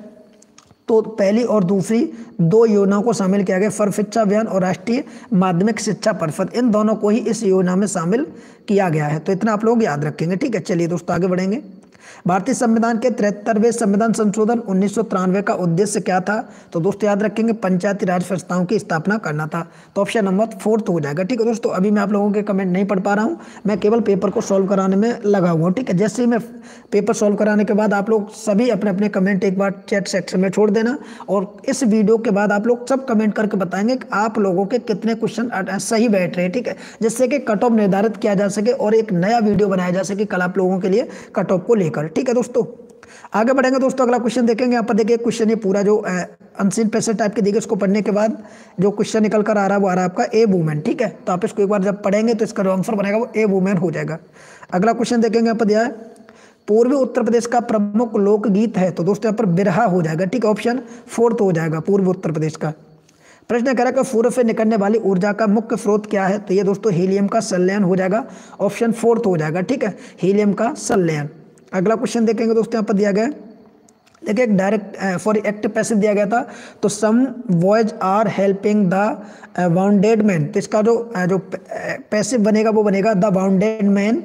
तो पहली और दूसरी दो योजनाओं को शामिल किया गया, सर्व शिक्षा अभियान और राष्ट्रीय माध्यमिक शिक्षा परिषद, इन दोनों को ही इस योजना में शामिल किया गया है, तो इतना आप लोग याद रखेंगे, ठीक है। चलिए दोस्तों आगे बढ़ेंगे। भारतीय संविधान के तिहत्तरवें संविधान संशोधन उन्नीस सौ तिरानवे का उद्देश्य क्या था? तो दोस्तों याद रखेंगे पंचायती राज संस्थाओं की स्थापना करना था। तो ऑप्शन नंबर फोर्थ हो जाएगा। ठीक है दोस्तों, अभी मैं आप लोगों के कमेंट नहीं पढ़ पा रहा हूँ, मैं केवल पेपर को सॉल्व कराने में लगा हुआ हूँ। ठीक है, जैसे ही मैं पेपर सॉल्व कराने के बाद आप लोग सभी अपने अपने कमेंट एक बार चैट सेक्शन में छोड़ देना, और इस वीडियो के बाद आप लोग सब कमेंट करके बताएंगे कि आप लोगों के कितने क्वेश्चन सही बैठ रहे हैं। ठीक है, जिससे कि कट ऑफ निर्धारित किया जा सके और एक नया वीडियो बनाया जा सके कल आप लोगों के लिए कट ऑफ को लेकर। ठीक है दोस्तों, आगे बढ़ेंगे दोस्तों, अगला क्वेश्चन देखेंगे। यहाँ पर देखिए क्वेश्चन ये पूरा जो अनसीन पैसेज टाइप के देखिए, उसको पढ़ने के बाद जो क्वेश्चन निकल कर आ रहा है वो आ रहा है आपका ए वुमेन। ठीक है, तो आप इसको एक बार जब पढ़ेंगे तो इसका जो आंसर बनेगा वो ए वुमेन हो जाएगा। अगला क्वेश्चन देखेंगे, यहाँ पर दिया है पूर्वी उत्तर प्रदेश का प्रमुख लोकगीत है। तो दोस्तों यहाँ पर बिरहा हो जाएगा। ठीक है, ऑप्शन फोर्थ हो जाएगा पूर्वी उत्तर प्रदेश का। प्रश्न कह रहा है कि सूर्य से निकलने वाली ऊर्जा का मुख्य स्रोत क्या है? तो ये दोस्तों हीलियम का संलयन हो जाएगा, ऑप्शन फोर्थ हो जाएगा। ठीक है, हीलियम का संलयन। अगला क्वेश्चन देखेंगे दोस्तों, यहाँ पर दिया गया देखिए एक डायरेक्ट फॉर एक्टिव पैसिव दिया गया था, तो some boys are helping the wounded man. तो इसका जो जो पैसिव बनेगा वो बनेगा the wounded man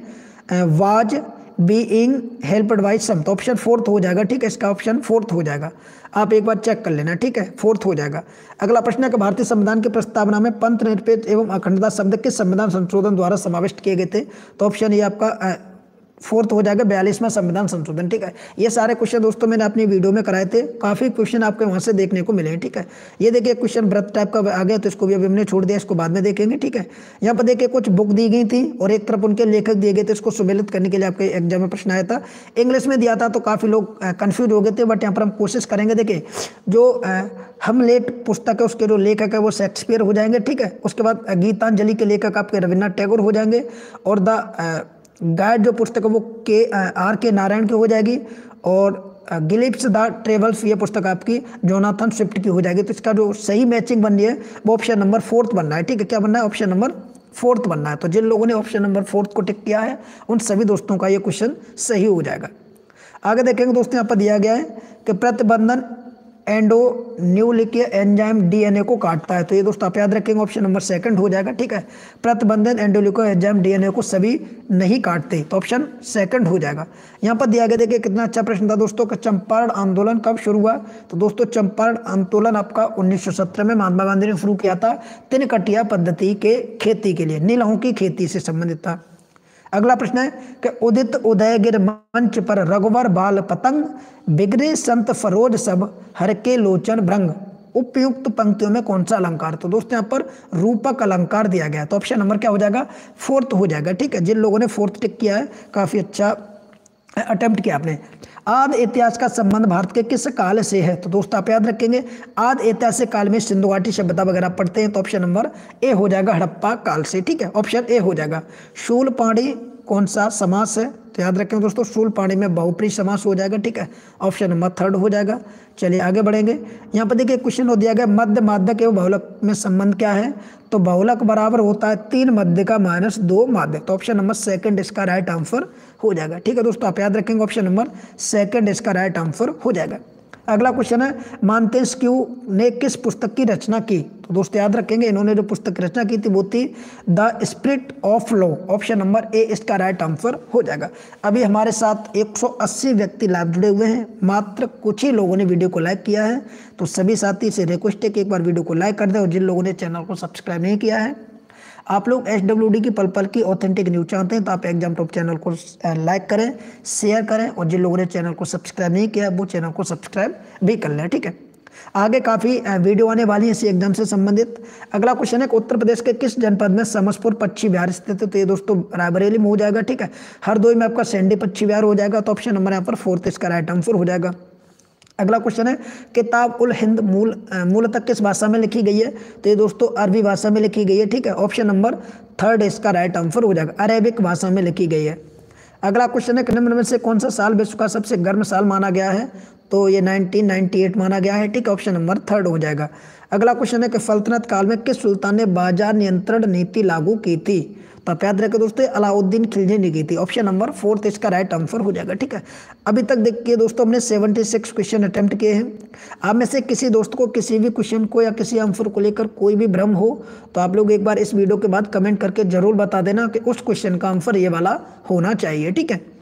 was being helped by some. तो ऑप्शन फोर्थ हो जाएगा। ठीक है, इसका ऑप्शन फोर्थ हो जाएगा, आप एक बार चेक कर लेना। ठीक है, फोर्थ हो जाएगा। अगला प्रश्न है कि भारतीय संविधान की प्रस्तावना में पंथ निरपेक्ष एवं अखंडता शब्द किस संविधान संशोधन द्वारा समाविष्ट किए गए थे? तो ऑप्शन ये आपका फोर्थ हो जाएगा, बयालीसवां संविधान संशोधन। ठीक है, ये सारे क्वेश्चन दोस्तों मैंने अपनी वीडियो में कराए थे, काफी क्वेश्चन आपके वहां से देखने को मिले हैं। ठीक है, ये देखिए क्वेश्चन व्रत टाइप का आ गया, तो इसको भी अभी हमने छोड़ दिया, इसको बाद में देखेंगे। ठीक है, यहाँ पर देखिए कुछ बुक दी गई थी और एक तरफ उनके लेखक दिए गए थे, इसको सुमेलित करने के लिए आपके एग्जाम में प्रश्न आया था। इंग्लिश में दिया था तो काफी लोग कंफ्यूज हो गए थे, बट यहाँ पर हम कोशिश करेंगे। देखिए जो हमलेट पुस्तक है उसके जो लेखक है वो शेक्सपियर हो जाएंगे। ठीक है, उसके बाद गीतांजलि के लेखक आपके रविन्द्रनाथ टैगोर हो जाएंगे, और द गाइड जो पुस्तक है वो के आर के नारायण की हो जाएगी, और गिलिप्स द ट्रेवल्स ये पुस्तक आपकी जोनाथन स्विफ्ट की हो जाएगी। तो इसका जो सही मैचिंग बन रही है वो ऑप्शन नंबर फोर्थ बनना है। ठीक है, क्या बनना है? ऑप्शन नंबर फोर्थ बनना है। तो जिन लोगों ने ऑप्शन नंबर फोर्थ को टिक किया है उन सभी दोस्तों का ये क्वेश्चन सही हो जाएगा। आगे देखेंगे दोस्तों, यहाँ पर दिया गया है कि प्रतिबंधन एंडोन्यूक्लिक एंजाइम डीएनए को काटता है। तो ये दोस्तों आप याद रखेंगे, ऑप्शन नंबर सेकंड हो जाएगा। ठीक है, प्रतिबंधन एंडोन्यूक्लिक एंजाइम डीएनए को सभी नहीं काटते, तो ऑप्शन सेकंड हो जाएगा। यहाँ पर दिया गया देखिए कितना अच्छा प्रश्न था दोस्तों कि चंपारण आंदोलन कब शुरू हुआ? तो दोस्तों चंपारण आंदोलन आपका उन्नीस सौ सत्रह में महात्मा गांधी ने शुरू किया था, तिनकटिया पद्धति के खेती के लिए, नीलों की खेती से संबंधित था। अगला प्रश्न है कि उदित उदयगिर मंच पर रघुवर बाल पतंग बिगड़े संत फरोज सब हर के लोचन भ्रंग, उपयुक्त पंक्तियों में कौन सा अलंकार? तो दोस्तों यहाँ पर रूपक अलंकार दिया गया, तो ऑप्शन नंबर क्या हो जाएगा? फोर्थ हो जाएगा। ठीक है, जिन लोगों ने फोर्थ टिक किया है काफी अच्छा अटेम्प्ट किया आपने। आदि इतिहास का संबंध भारत के किस काल से है? तो दोस्तों आप याद रखेंगे आदि ऐतिहासिक काल में सिंधु घाटी सभ्यता वगैरह पढ़ते हैं, तो ऑप्शन नंबर ए हो जाएगा, हड़प्पा काल से। ठीक है, ऑप्शन ए हो जाएगा। शूल पाणी कौन सा समास है? तो याद रखें दोस्तों शूल पाणी में बहुप्रिय समास हो जाएगा। ठीक है, ऑप्शन नंबर थर्ड हो जाएगा। चलिए आगे बढ़ेंगे। यहाँ पर देखिए क्वेश्चन हो दिया गया मध्य माध्यक एवं बहुलक में संबंध क्या है? तो बहुलक बराबर होता है तीन मध्य का माइनस दो माध्यक, तो ऑप्शन नंबर सेकंड इसका राइट आंसर हो जाएगा। ठीक है दोस्तों, आप याद रखेंगे ऑप्शन नंबर सेकंड इसका राइट आंसर हो जाएगा। अगला क्वेश्चन है मॉन्टेस्क्यू ने किस पुस्तक की रचना की? तो दोस्तों याद रखेंगे इन्होंने जो पुस्तक की रचना की थी वो थी the spirit of law, option number A इसका राइट आंसर हो जाएगा। अभी हमारे साथ एक सौ अस्सी व्यक्ति लाइव जुड़े हुए हैं, मात्र कुछ ही लोगों ने वीडियो को लाइक किया है, तो सभी साथी से रिक्वेस्ट है कि एक बार वीडियो को लाइक कर दें, और जिन लोगों ने चैनल को सब्सक्राइब नहीं किया है, आप लोग एच डब्ल्यू डी की पल पल की ऑथेंटिक न्यूज चाहते हैं तो आप एग्जाम टॉप चैनल को लाइक करें, शेयर करें, और जिन लोगों ने चैनल को सब्सक्राइब नहीं किया वो चैनल को सब्सक्राइब भी कर लें। ठीक है, आगे काफ़ी वीडियो आने वाली है इसी एग्जाम से संबंधित। अगला क्वेश्चन है कि उत्तर प्रदेश के किस जनपद में समसपुर पक्षी विहार स्थित है? तो ये दोस्तों रायबरेली में हो जाएगा। ठीक है, हरदोई में आपका सैंडी पक्षी विहार हो जाएगा, तो ऑप्शन नंबर यहाँ पर फोर्थ इसका राइट आंसर हो जाएगा। अगला क्वेश्चन है किताब उल हिंद मूल मूलतः किस भाषा में लिखी गई है? तो ये दोस्तों अरबी भाषा में लिखी गई है। ठीक है, ऑप्शन नंबर थर्ड इसका राइट आंसर हो जाएगा, अरेबिक भाषा में लिखी गई है। अगला क्वेश्चन है निम्न में से कौन सा साल विश्व का सबसे गर्म साल माना गया है? तो ये नाइनटीन नाइंटी एट माना गया है। ठीक है, ऑप्शन नंबर थर्ड हो जाएगा। अगला क्वेश्चन है कि सल्तनत काल में किस सुल्तान ने बाजार नियंत्रण नीति लागू की थी? तो आप याद रखें दोस्तों अलाउद्दीन खिलजी ने की थी, ऑप्शन नंबर फोर्थ इसका राइट आंसर हो जाएगा। ठीक है, अभी तक देखिए दोस्तों हमने छिहत्तर क्वेश्चन अटेम्प्ट किए हैं। आप में से किसी दोस्त को किसी भी क्वेश्चन को या किसी आंसर को लेकर कोई भी भ्रम हो तो आप लोग एक बार इस वीडियो के बाद कमेंट करके जरूर बता देना कि उस क्वेश्चन का आंसर ये वाला होना चाहिए। ठीक है,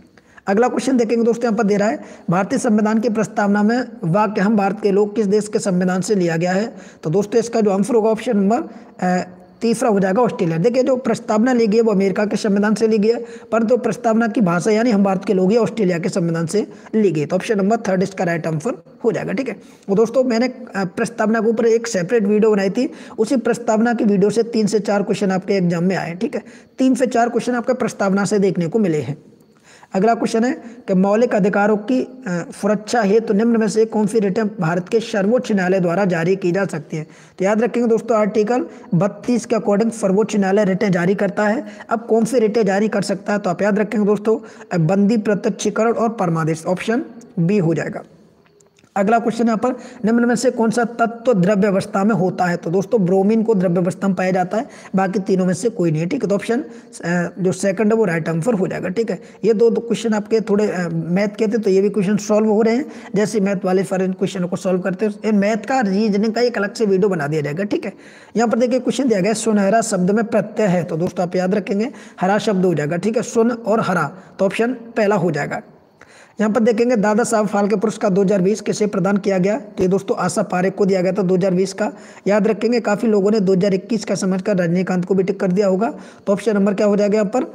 अगला क्वेश्चन देखेंगे दोस्तों, यहाँ पर दे रहा है भारतीय संविधान की प्रस्तावना में वाक्य हम भारत के लोग किस देश के संविधान से लिया गया है। तो दोस्तों इसका जो आंसर होगा ऑप्शन नंबर तीसरा हो जाएगा ऑस्ट्रेलिया। देखिए जो प्रस्तावना ली गई है वो अमेरिका के संविधान से ली गई है, परंतु तो प्रस्तावना की भाषा यानी हम भारत के लोग ये ऑस्ट्रेलिया के संविधान से ली गई। तो ऑप्शन नंबर थर्ड इसका राइट आंसर हो जाएगा। ठीक है, वो दोस्तों मैंने प्रस्तावना के ऊपर एक सेपरेट वीडियो बनाई थी, उसी प्रस्तावना की वीडियो से तीन से चार क्वेश्चन आपके एग्जाम में आए। ठीक है, तीन से चार क्वेश्चन आपके प्रस्तावना से देखने को मिले हैं। अगला क्वेश्चन है कि मौलिक अधिकारों की सुरक्षा हेतु तो निम्न में से कौन सी रिटें भारत के सर्वोच्च न्यायालय द्वारा जारी की जा सकती है। तो याद रखेंगे दोस्तों आर्टिकल बत्तीस के अकॉर्डिंग सर्वोच्च न्यायालय रिटें जारी करता है। अब कौन सी रिटें जारी कर सकता है, तो आप याद रखेंगे दोस्तों बंदी, प्रत्यक्षीकरण और परमादेश, ऑप्शन बी हो जाएगा। अगला क्वेश्चन यहाँ पर निम्न में से कौन सा तत्व द्रव्य अवस्था में होता है। तो दोस्तों ब्रोमीन को द्रव्य अवस्था में पाया जाता है, बाकी तीनों में से कोई नहीं है। ठीक है, तो ऑप्शन जो सेकंड है वो राइट आंसर हो जाएगा। ठीक है, ये दो दो क्वेश्चन आपके थोड़े मैथ के थे, तो ये भी क्वेश्चन सॉल्व हो रहे हैं। जैसे मैथ वाले सर इन क्वेश्चन को सॉल्व करते हैं, मैथ का रीजनिंग का एक अलग से वीडियो बना दिया जाएगा। ठीक है, यहाँ पर देखिए क्वेश्चन दिया गया सुनहरा शब्द में प्रत्यय है। तो दोस्तों आप याद रखेंगे हरा शब्द हो जाएगा। ठीक है, सुन और हरा, तो ऑप्शन पहला हो जाएगा। यहाँ पर देखेंगे दादा साहब फाल्के पुरस्कार दो हज़ार बीस किसे प्रदान किया गया। तो ये दोस्तों आशा पारेख को दिया गया था दो हज़ार बीस का। याद रखेंगे काफ़ी लोगों ने दो हज़ार इक्कीस का समझकर रजनीकांत को भी टिक कर दिया होगा। तो ऑप्शन नंबर क्या हो जाएगा यहाँ पर,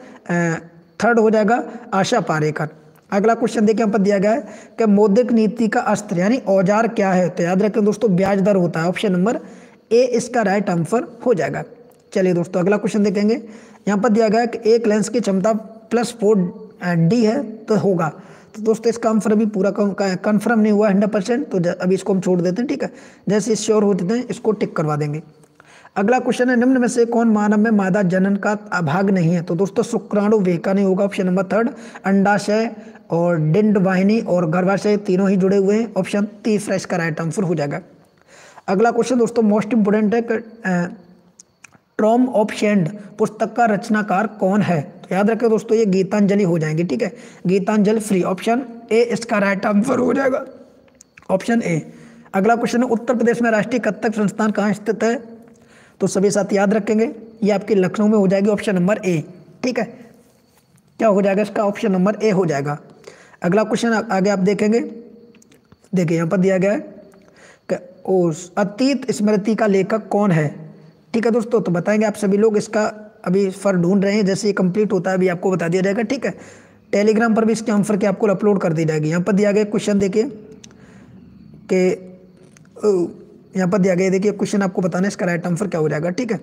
थर्ड हो जाएगा आशा पारेख। अगला क्वेश्चन देखिए यहाँ पर दिया गया है कि मौद्रिक नीति का अस्त्र यानी औजार क्या है। तो याद रखें दोस्तों ब्याज दर होता है, ऑप्शन नंबर ए इसका राइट आंसर हो जाएगा। चलिए दोस्तों अगला क्वेश्चन देखेंगे, यहाँ पर दिया गया है कि एक लेंस की क्षमता प्लस फोर डी है तो होगा। तो दोस्तों इसका आंसर अभी पूरा कंफर्म नहीं हुआ हंड्रेड परसेंट, तो अभी इसको हम छोड़ देते हैं। ठीक है, जैसे श्योर होते हैं इसको टिक करवा देंगे। अगला क्वेश्चन है निम्न में से कौन मानव में मादा जनन का भाग नहीं है। तो दोस्तों शुक्राणु वेका नहीं होगा, ऑप्शन नंबर थर्ड। अंडाशय और डिंड वाहिनी और गर्भाशय तीनों ही जुड़े हुए हैं, ऑप्शन तीसरा इसका राइट आंसर हो जाएगा। अगला क्वेश्चन दोस्तों मोस्ट इंपोर्टेंट है, टॉम ऑफ शेंड पुस्तक का रचनाकार कौन है। तो याद रखें दोस्तों ये गीतांजलि हो जाएंगे। ठीक है, गीतांजलि फ्री, ऑप्शन ए इसका राइट आंसर हो जाएगा, ऑप्शन ए। अगला क्वेश्चन है उत्तर प्रदेश में राष्ट्रीय कत्थक संस्थान कहाँ स्थित है। तो सभी साथ याद रखेंगे ये आपके लखनऊ में हो जाएगी, ऑप्शन नंबर ए। ठीक है, क्या हो जाएगा इसका, ऑप्शन नंबर ए हो जाएगा। अगला क्वेश्चन आगे आप देखेंगे, देखिए यहाँ पर दिया गया है कि अतीत स्मृति का लेखक कौन है। ठीक है दोस्तों, तो बताएंगे आप सभी लोग, इसका अभी फर ढूंढ रहे हैं, जैसे ये कंप्लीट होता है अभी आपको बता दिया जाएगा। ठीक है, टेलीग्राम पर भी इसके आंसर के आपको अपलोड कर दी जाएगी। यहाँ पर दिया गया क्वेश्चन देखिए कि यहाँ पर दिया गया, देखिए क्वेश्चन आपको बताना है इसका राइट आंसर क्या हो जाएगा। ठीक है,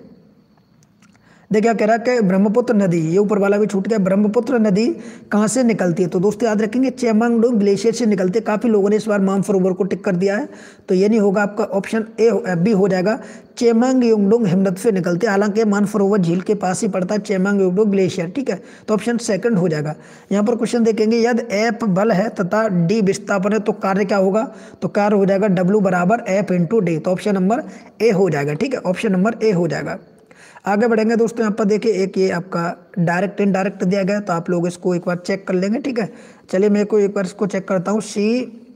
देखिए कह रहा है कि ब्रह्मपुत्र नदी, ये ऊपर वाला भी छूट गया, ब्रह्मपुत्र नदी कहाँ से निकलती है। तो दोस्तों याद रखेंगे चेमांगडोंग ग्लेशियर से निकलते हैं। काफ़ी लोगों ने इस बार मानसरोवर को टिक कर दिया है, तो ये नहीं होगा आपका, ऑप्शन ए बी हो जाएगा। चेमांगयोंगडोंग हिमनद से निकलते हैं, हालांकि मानसरोवर झील के पास ही पड़ता है चेमांगयोंगडोंग ग्लेशियर। ठीक है, तो ऑप्शन सेकंड हो जाएगा। यहाँ पर क्वेश्चन देखेंगे यदि एफ बल है तथा डी विस्थापन है तो कार्य क्या होगा। तो कार्य हो जाएगा डब्ल्यू बराबर एफ इंटू डी, तो ऑप्शन नंबर ए हो जाएगा। ठीक है, ऑप्शन नंबर ए हो जाएगा। आगे बढ़ेंगे दोस्तों, यहाँ पर देखिए एक ये आपका डायरेक्ट इनडायरेक्ट दिया गया है, तो आप लोग इसको एक बार चेक कर लेंगे। ठीक है, चलिए मैं को एक बार इसको चेक करता हूँ। सी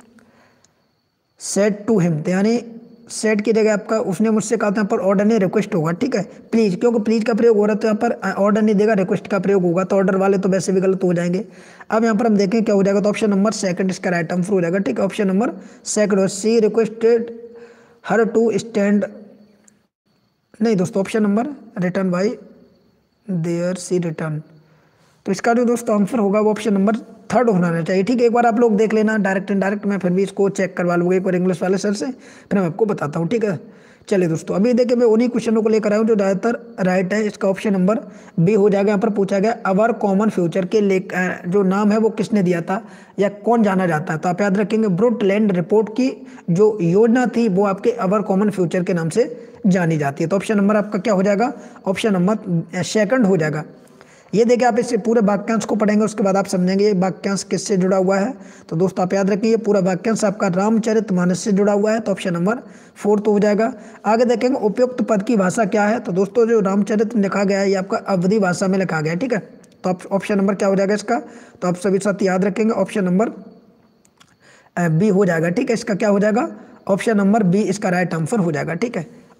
सेड टू हिम, यानी सेड की जगह आपका उसने मुझसे कहा था यहाँ पर ऑर्डर नहीं रिक्वेस्ट होगा। ठीक है, प्लीज, क्योंकि प्लीज का प्रयोग हो रहा है तो यहाँ पर ऑर्डर नहीं देगा, रिक्वेस्ट का प्रयोग होगा, तो ऑर्डर वाले तो वैसे भी गलत हो जाएंगे। अब यहाँ पर हम देखें क्या हो जाएगा, तो ऑप्शन नंबर सेकंड इसका राइट आंसर हो जाएगा। ठीक है, option number second. She requested her to stand, नहीं दोस्तों option number return by there she return, तो इसका जो दोस्तों आंसर होगा वो ऑप्शन नंबर थर्ड होना चाहिए। ठीक है, एक बार आप लोग देख लेना डायरेक्ट इनडायरेक्ट, मैं फिर भी इसको चेक करवा लूँगा एक बार इंग्लिश वाले सर से, फिर मैं आपको बताता हूँ। ठीक है, चलिए दोस्तों अभी देखिए मैं उन्हीं क्वेश्चनों को लेकर आया हूँ जो ज़्यादातर राइट है। इसका ऑप्शन नंबर बी हो जाएगा। यहाँ पर पूछा गया अवर कॉमन फ्यूचर के लेख जो नाम है वो किसने दिया था या कौन जाना जाता है। तो आप याद रखेंगे ब्रुंटलैंड रिपोर्ट की जो योजना थी वो आपके अवर कॉमन फ्यूचर के नाम से जानी जाती है। तो ऑप्शन नंबर आपका क्या हो जाएगा, ऑप्शन नंबर सेकंड हो जाएगा। ये देखिए आप इससे पूरे वाक्यांश को पढ़ेंगे, उसके बाद आप समझेंगे ये वाक्यांश किससे जुड़ा हुआ है। तो दोस्तों आप याद रखिए ये पूरा वाक्यांश आपका रामचरितमानस से जुड़ा हुआ है, तो ऑप्शन नंबर फोर्थ हो जाएगा। आगे देखेंगे उपयुक्त पद की भाषा क्या है। तो दोस्तों जो रामचरित लिखा गया है ये आपका अवधी भाषा में लिखा गया है। ठीक है, तो आप ऑप्शन नंबर क्या हो जाएगा इसका, तो आप सभी साथ याद रखेंगे ऑप्शन नंबर बी हो जाएगा। ठीक है, इसका क्या हो जाएगा, ऑप्शन नंबर बी इसका राइट आंसर हो जाएगा। ठीक है,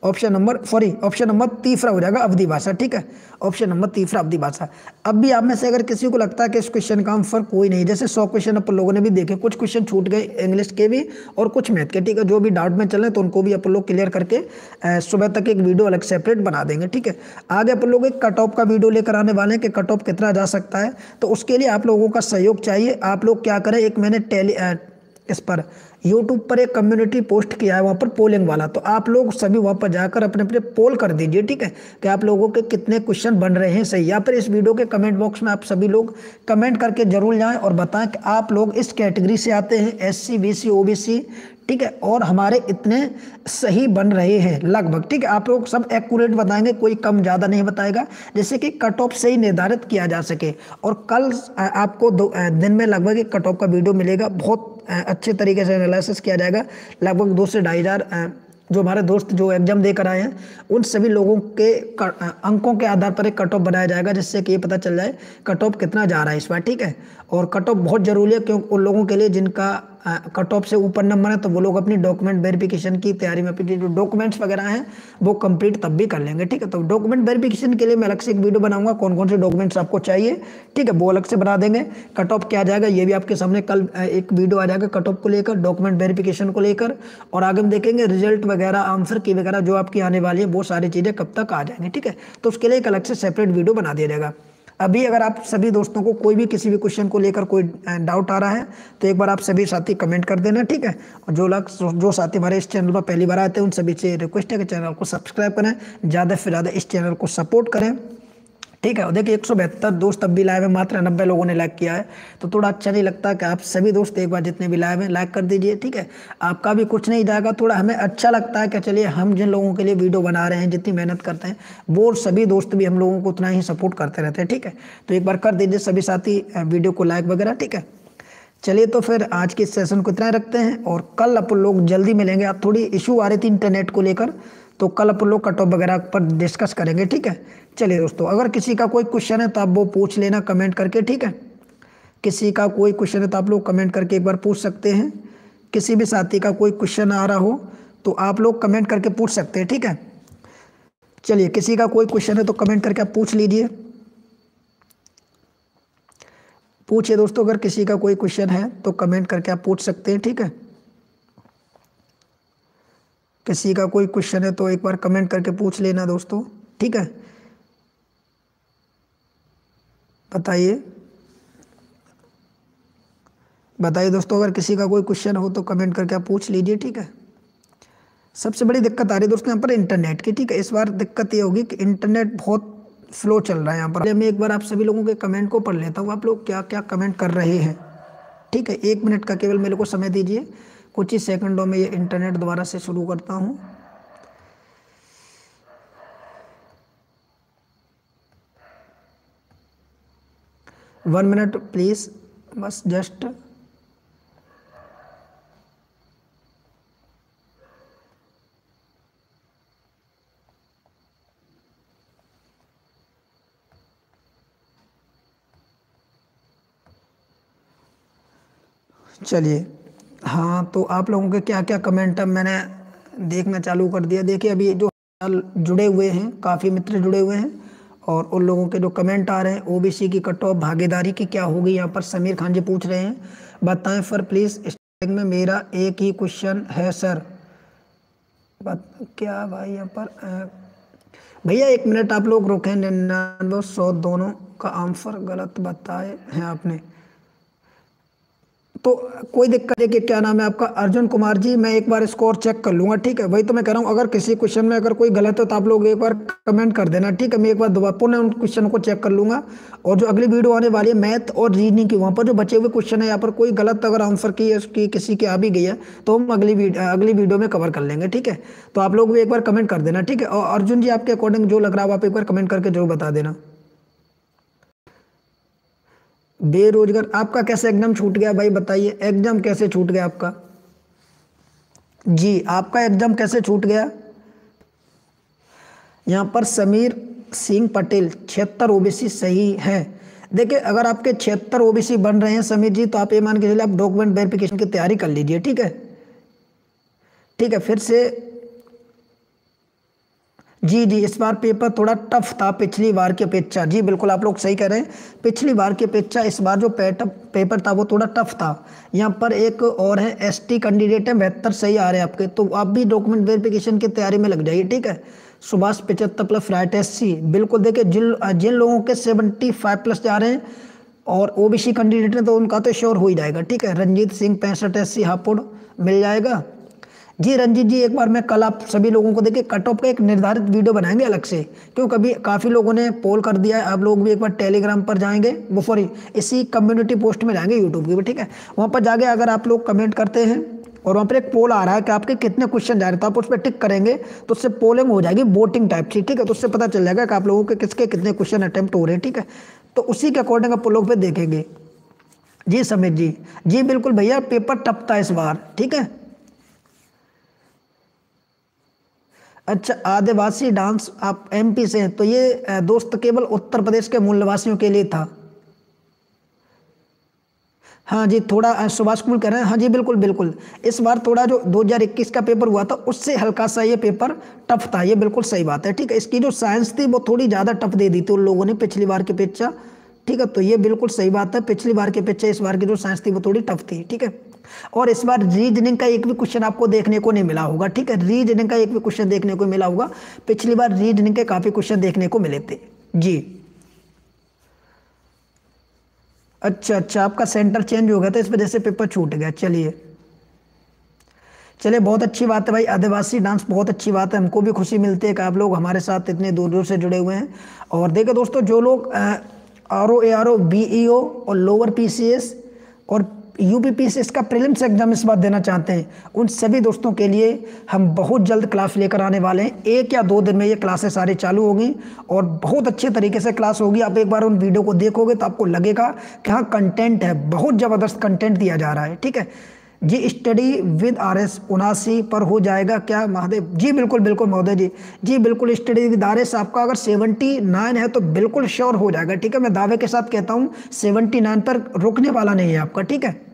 option number sorry option number तीसरा हो जाएगा अवधि भाषा, ठीक है, ऑप्शन नंबर तीसरा अवधि भाषा। अब भी आप में से अगर किसी को लगता है कि इस क्वेश्चन का आंसर कोई नहीं, जैसे सौ क्वेश्चन अपन लोगों ने भी देखे, कुछ क्वेश्चन छूट गए इंग्लिश के भी और कुछ मैथ के, ठीक है, जो भी डाउट में चल रहे तो उनको भी अपन लोग क्लियर करके सुबह तक एक वीडियो अलग सेपरेट बना देंगे, ठीक है। आगे अपन लोग एक कट ऑफ का वीडियो लेकर आने वाले हैं कि कट ऑफ कितना जा सकता है, तो उसके लिए आप लोगों का सहयोग चाहिए। आप लोग क्या करें, एक मैंने टेली इस पर यूट्यूब पर एक कम्युनिटी पोस्ट किया है वहाँ पर पोलिंग वाला, तो आप लोग सभी वहाँ पर जाकर अपने अपने पोल कर दीजिए, ठीक है, कि आप लोगों के कितने क्वेश्चन बन रहे हैं सही। या फिर इस वीडियो के कमेंट बॉक्स में आप सभी लोग कमेंट करके जरूर जाएं और बताएं कि आप लोग इस कैटेगरी से आते हैं, S C B C O B C, ठीक है, और हमारे इतने सही बन रहे हैं लगभग, ठीक है। आप लोग सब एक्यूरेट बताएंगे, कोई कम ज़्यादा नहीं बताएगा, जैसे कि कट ऑफ से ही निर्धारित किया जा सके। और कल आपको दो दिन में लगभग एक कट ऑफ का वीडियो मिलेगा, बहुत अच्छे तरीके से एनालिसिस किया जाएगा। लगभग दो से ढाई हज़ार जो हमारे दोस्त जो एग्जाम देकर आए हैं उन सभी लोगों के अंकों के आधार पर एक कट ऑफ बनाया जाएगा, जिससे कि ये पता चल जाए कट ऑफ कितना जा रहा है इस बार, ठीक है। और कट ऑफ बहुत जरूरी है क्योंकि उन लोगों के लिए जिनका कट ऑफ से ऊपर नंबर है, तो वो लोग अपनी डॉक्यूमेंट वेरिफिकेशन की तैयारी में अपनी जो डॉक्यूमेंट्स वगैरह हैं वो कंप्लीट तब भी कर लेंगे, ठीक है। तो डॉक्यूमेंट वेरिफिकेशन के लिए मैं अलग से एक वीडियो बनाऊंगा, कौन कौन से डॉक्यूमेंट्स आपको चाहिए, ठीक है, वो अलग से बना देंगे। कट ऑफ क्या जाएगा ये भी आपके सामने कल एक वीडियो आ जाएगा कट ऑफ को लेकर, डॉक्यूमेंट वेरिफिकेशन को लेकर, और आगे हम देखेंगे रिजल्ट वगैरह, आंसर की वगैरह जो आपकी आने वाली है वो सारी चीज़ें कब तक आ जाएंगी, ठीक है। तो उसके लिए एक अलग से सेपरेट वीडियो बना दिया जाएगा। अभी अगर आप सभी दोस्तों को कोई भी किसी भी क्वेश्चन को लेकर कोई डाउट आ रहा है तो एक बार आप सभी साथी कमेंट कर देना, ठीक है। और जो लोग जो साथी हमारे इस चैनल पर पहली बार आते हैं उन सभी से रिक्वेस्ट है कि चैनल को सब्सक्राइब करें, ज़्यादा से ज़्यादा इस चैनल को सपोर्ट करें, ठीक है। और देखिए एक सौ बहत्तर दोस्त अब भी लाइव है, मात्र नब्बे लोगों ने लाइक किया है, तो थोड़ा अच्छा नहीं लगता कि आप सभी दोस्त एक बार जितने भी लाइव हैं लाइक कर दीजिए, ठीक है। आपका भी कुछ नहीं जाएगा, थोड़ा हमें अच्छा लगता है कि चलिए हम जिन लोगों के लिए वीडियो बना रहे हैं, जितनी मेहनत करते हैं, वो सभी दोस्त भी हम लोगों को उतना ही सपोर्ट करते रहते हैं, ठीक है। तो एक बार कर दीजिए सभी साथी वीडियो को लाइक वगैरह, ठीक है। चलिए तो फिर आज के इस सेशन को इतना रखते हैं और कल अपन लोग जल्दी मिलेंगे। आप थोड़ी इशू आ रही थी इंटरनेट को लेकर, तो कल अपन लोग कट ऑफ वगैरह पर डिस्कस करेंगे, ठीक है। चलिए दोस्तों, अगर किसी का कोई क्वेश्चन है तो आप वो पूछ लेना कमेंट करके, ठीक है। किसी का कोई क्वेश्चन है तो आप लोग कमेंट करके एक बार पूछ सकते हैं। किसी भी साथी का कोई क्वेश्चन आ रहा हो तो आप लोग कमेंट करके पूछ सकते हैं, ठीक है। चलिए किसी का कोई क्वेश्चन है तो कमेंट करके आप पूछ लीजिए, पूछिए दोस्तों। अगर किसी का कोई क्वेश्चन है तो कमेंट करके आप पूछ सकते हैं, ठीक है। किसी का कोई क्वेश्चन है तो एक बार कमेंट करके पूछ लेना दोस्तों, ठीक है। बताइए बताइए दोस्तों, अगर किसी का कोई क्वेश्चन हो तो कमेंट करके आप पूछ लीजिए, ठीक है। सबसे बड़ी दिक्कत आ रही है दोस्तों यहाँ पर इंटरनेट की, ठीक है। इस बार दिक्कत ये होगी कि इंटरनेट बहुत स्लो चल रहा है यहाँ पर। मैं एक बार आप सभी लोगों के कमेंट को पढ़ लेता हूँ, आप लोग क्या क्या कमेंट कर रहे हैं, ठीक है। एक मिनट का केवल मेरे को समय दीजिए, कुछ ही सेकंडों में ये इंटरनेट दोबारा से शुरू करता हूँ। वन मिनट प्लीज, बस जस्ट चलिए। हाँ, तो आप लोगों के क्या क्या कमेंट अब मैंने देखना चालू कर दिया। देखिए अभी जो जुड़े हुए हैं, काफ़ी मित्र जुड़े हुए हैं, और उन लोगों के जो कमेंट आ रहे हैं, ओबीसी की कट ऑफ भागीदारी की क्या होगी, यहाँ पर समीर खान जी पूछ रहे हैं, बताएं सर प्लीज़। स्टार्टिंग में मेरा एक ही क्वेश्चन है सर, बत क्या भाई यहाँ पर भैया एक मिनट आप लोग रुकें। निन्यानवे सौ दोनों का आंसर गलत बताए हैं आपने, तो कोई दिक्कत है कि क्या नाम है आपका, अर्जुन कुमार जी, मैं एक बार स्कोर चेक कर लूंगा, ठीक है। वही तो मैं कह रहा हूँ, अगर किसी क्वेश्चन में अगर कोई गलत हो तो आप लोग एक बार कमेंट कर देना, ठीक है। मैं एक बार दोबारा पुनः उन क्वेश्चन को चेक कर लूंगा, और जो अगली वीडियो आने वाली है मैथ और रीजनिंग की, वहाँ पर जो बचे हुए क्वेश्चन है, यहाँ पर कोई गलत अगर आंसर की उसकी किसी की आ भी गई है तो हम अगली वीडियो अगली वीडियो में कवर कर लेंगे, ठीक है। तो आप लोग भी एक बार कमेंट कर देना, ठीक है। और अर्जुन जी आपके अकॉर्डिंग जो लग रहा है आप एक बार कमेंट करके जरूर बता देना। बेरोजगार, आपका कैसे एग्जाम छूट गया भाई, बताइए एग्जाम कैसे छूट गया आपका जी, आपका एग्जाम कैसे छूट गया। यहाँ पर समीर सिंह पटेल छिहत्तर ओबीसी सही है। देखिए अगर आपके छिहत्तर ओबीसी बन रहे हैं समीर जी, तो आप ये मान के चलिए आप डॉक्यूमेंट वेरिफिकेशन की तैयारी कर लीजिए, ठीक है। ठीक है, फिर से जी जी, इस बार पेपर थोड़ा टफ था पिछली बार की अपेक्षा। जी बिल्कुल, आप लोग सही कह रहे हैं, पिछली बार की अपेक्षा इस बार जो पेपर था वो थोड़ा टफ था। यहाँ पर एक और है, एसटी कैंडिडेट है, बहत्तर सही आ रहे हैं आपके, तो आप भी डॉक्यूमेंट वेरिफिकेशन की तैयारी में लग जाइए, ठीक है। सुभाष पचहत्तर प्लस फ्लाइट एस सी, बिल्कुल देखिए, जिन जिन लोगों के सेवेंटी फाइव प्लस जा रहे हैं और ओबीसी कैंडिडेट है तो उनका तो श्योर हो ही जाएगा, ठीक है। रंजीत सिंह पैंसठ एस सी हापुड़ मिल जाएगा। जी रंजीत जी, एक बार मैं कल आप सभी लोगों को देखिए कट ऑफ का एक निर्धारित वीडियो बनाएंगे अलग से, क्योंकि अभी काफ़ी लोगों ने पोल कर दिया है। आप लोग भी एक बार टेलीग्राम पर जाएंगे, वो सॉरी इसी कम्युनिटी पोस्ट में जाएंगे यूट्यूब की भी, ठीक है। वहाँ पर जाके अगर आप लोग कमेंट करते हैं और वहाँ पर एक पोल आ रहा है कि आपके कितने क्वेश्चन जा रहे हैं, तो आप उस पर टिक करेंगे तो उससे पोलिंग हो जाएगी वोटिंग टाइप की, ठीक है। तो उससे पता चल जाएगा कि आप लोगों के किसके कितने क्वेश्चन अटेम्प्ट हो रहे हैं, ठीक है। तो उसी के अकॉर्डिंग आप लोग पे देखेंगे। जी समित जी, जी बिल्कुल भैया, पेपर टफ था इस बार, ठीक है। अच्छा, आदिवासी डांस, आप एमपी से हैं, तो ये दोस्त केवल उत्तर प्रदेश के मूल निवासियों के लिए था। हाँ जी, थोड़ा सुभाष कुमार कह रहे हैं, हाँ जी बिल्कुल बिल्कुल, इस बार थोड़ा जो दो हज़ार इक्कीस का पेपर हुआ था उससे हल्का सा ये पेपर टफ था, ये बिल्कुल सही बात है, ठीक है। इसकी जो साइंस थी वो थोड़ी ज़्यादा टफ दे दी थी उन लोगों ने पिछली बार की अपेक्षा, ठीक है। तो ये बिल्कुल सही बात है, पिछली बार की अपेक्षा इस बार की जो साइंस थी वो थोड़ी टफ थी, ठीक है। और इस बार रीजनिंग का एक भी क्वेश्चन आपको देखने को नहीं मिला होगा, ठीक है। रीजनिंग का एक भी क्वेश्चन देखने को मिला होगा, पिछली बार रीजनिंग के काफ़ी क्वेश्चन देखने को मिले थे। जी अच्छा अच्छा, आपका सेंटर चेंज हो गया था, इस वजह से पेपर छूट गया। चलिए चलिए, बहुत अच्छी बात है भाई, आदिवासी डांस बहुत अच्छी बात है, हमको भी खुशी मिलती है कि आप लोग हमारे साथ इतने दूर दूर से जुड़े हुए हैं। और देखिए दोस्तों, जो लोग R O A R O B E O और लोअर पी सी एस और यूपीपीसीएस का प्रीलिम्स एग्जाम इस बार देना चाहते हैं, उन सभी दोस्तों के लिए हम बहुत जल्द क्लास लेकर आने वाले हैं। एक या दो दिन में ये क्लासेस सारी चालू होगी और बहुत अच्छे तरीके से क्लास होगी। आप एक बार उन वीडियो को देखोगे तो आपको लगेगा कि हाँ, कंटेंट है, बहुत ज़बरदस्त कंटेंट दिया जा रहा है, ठीक है जी। स्टडी विद आर एस उनासी पर हो जाएगा क्या महादेव? जी बिल्कुल बिल्कुल महोदय जी, जी बिल्कुल, स्टडी विद आर एस आपका अगर सेवेंटी नाइन है तो बिल्कुल श्योर हो जाएगा, ठीक है। मैं दावे के साथ कहता हूँ सेवेंटी नाइन पर रुकने वाला नहीं है आपका, ठीक है।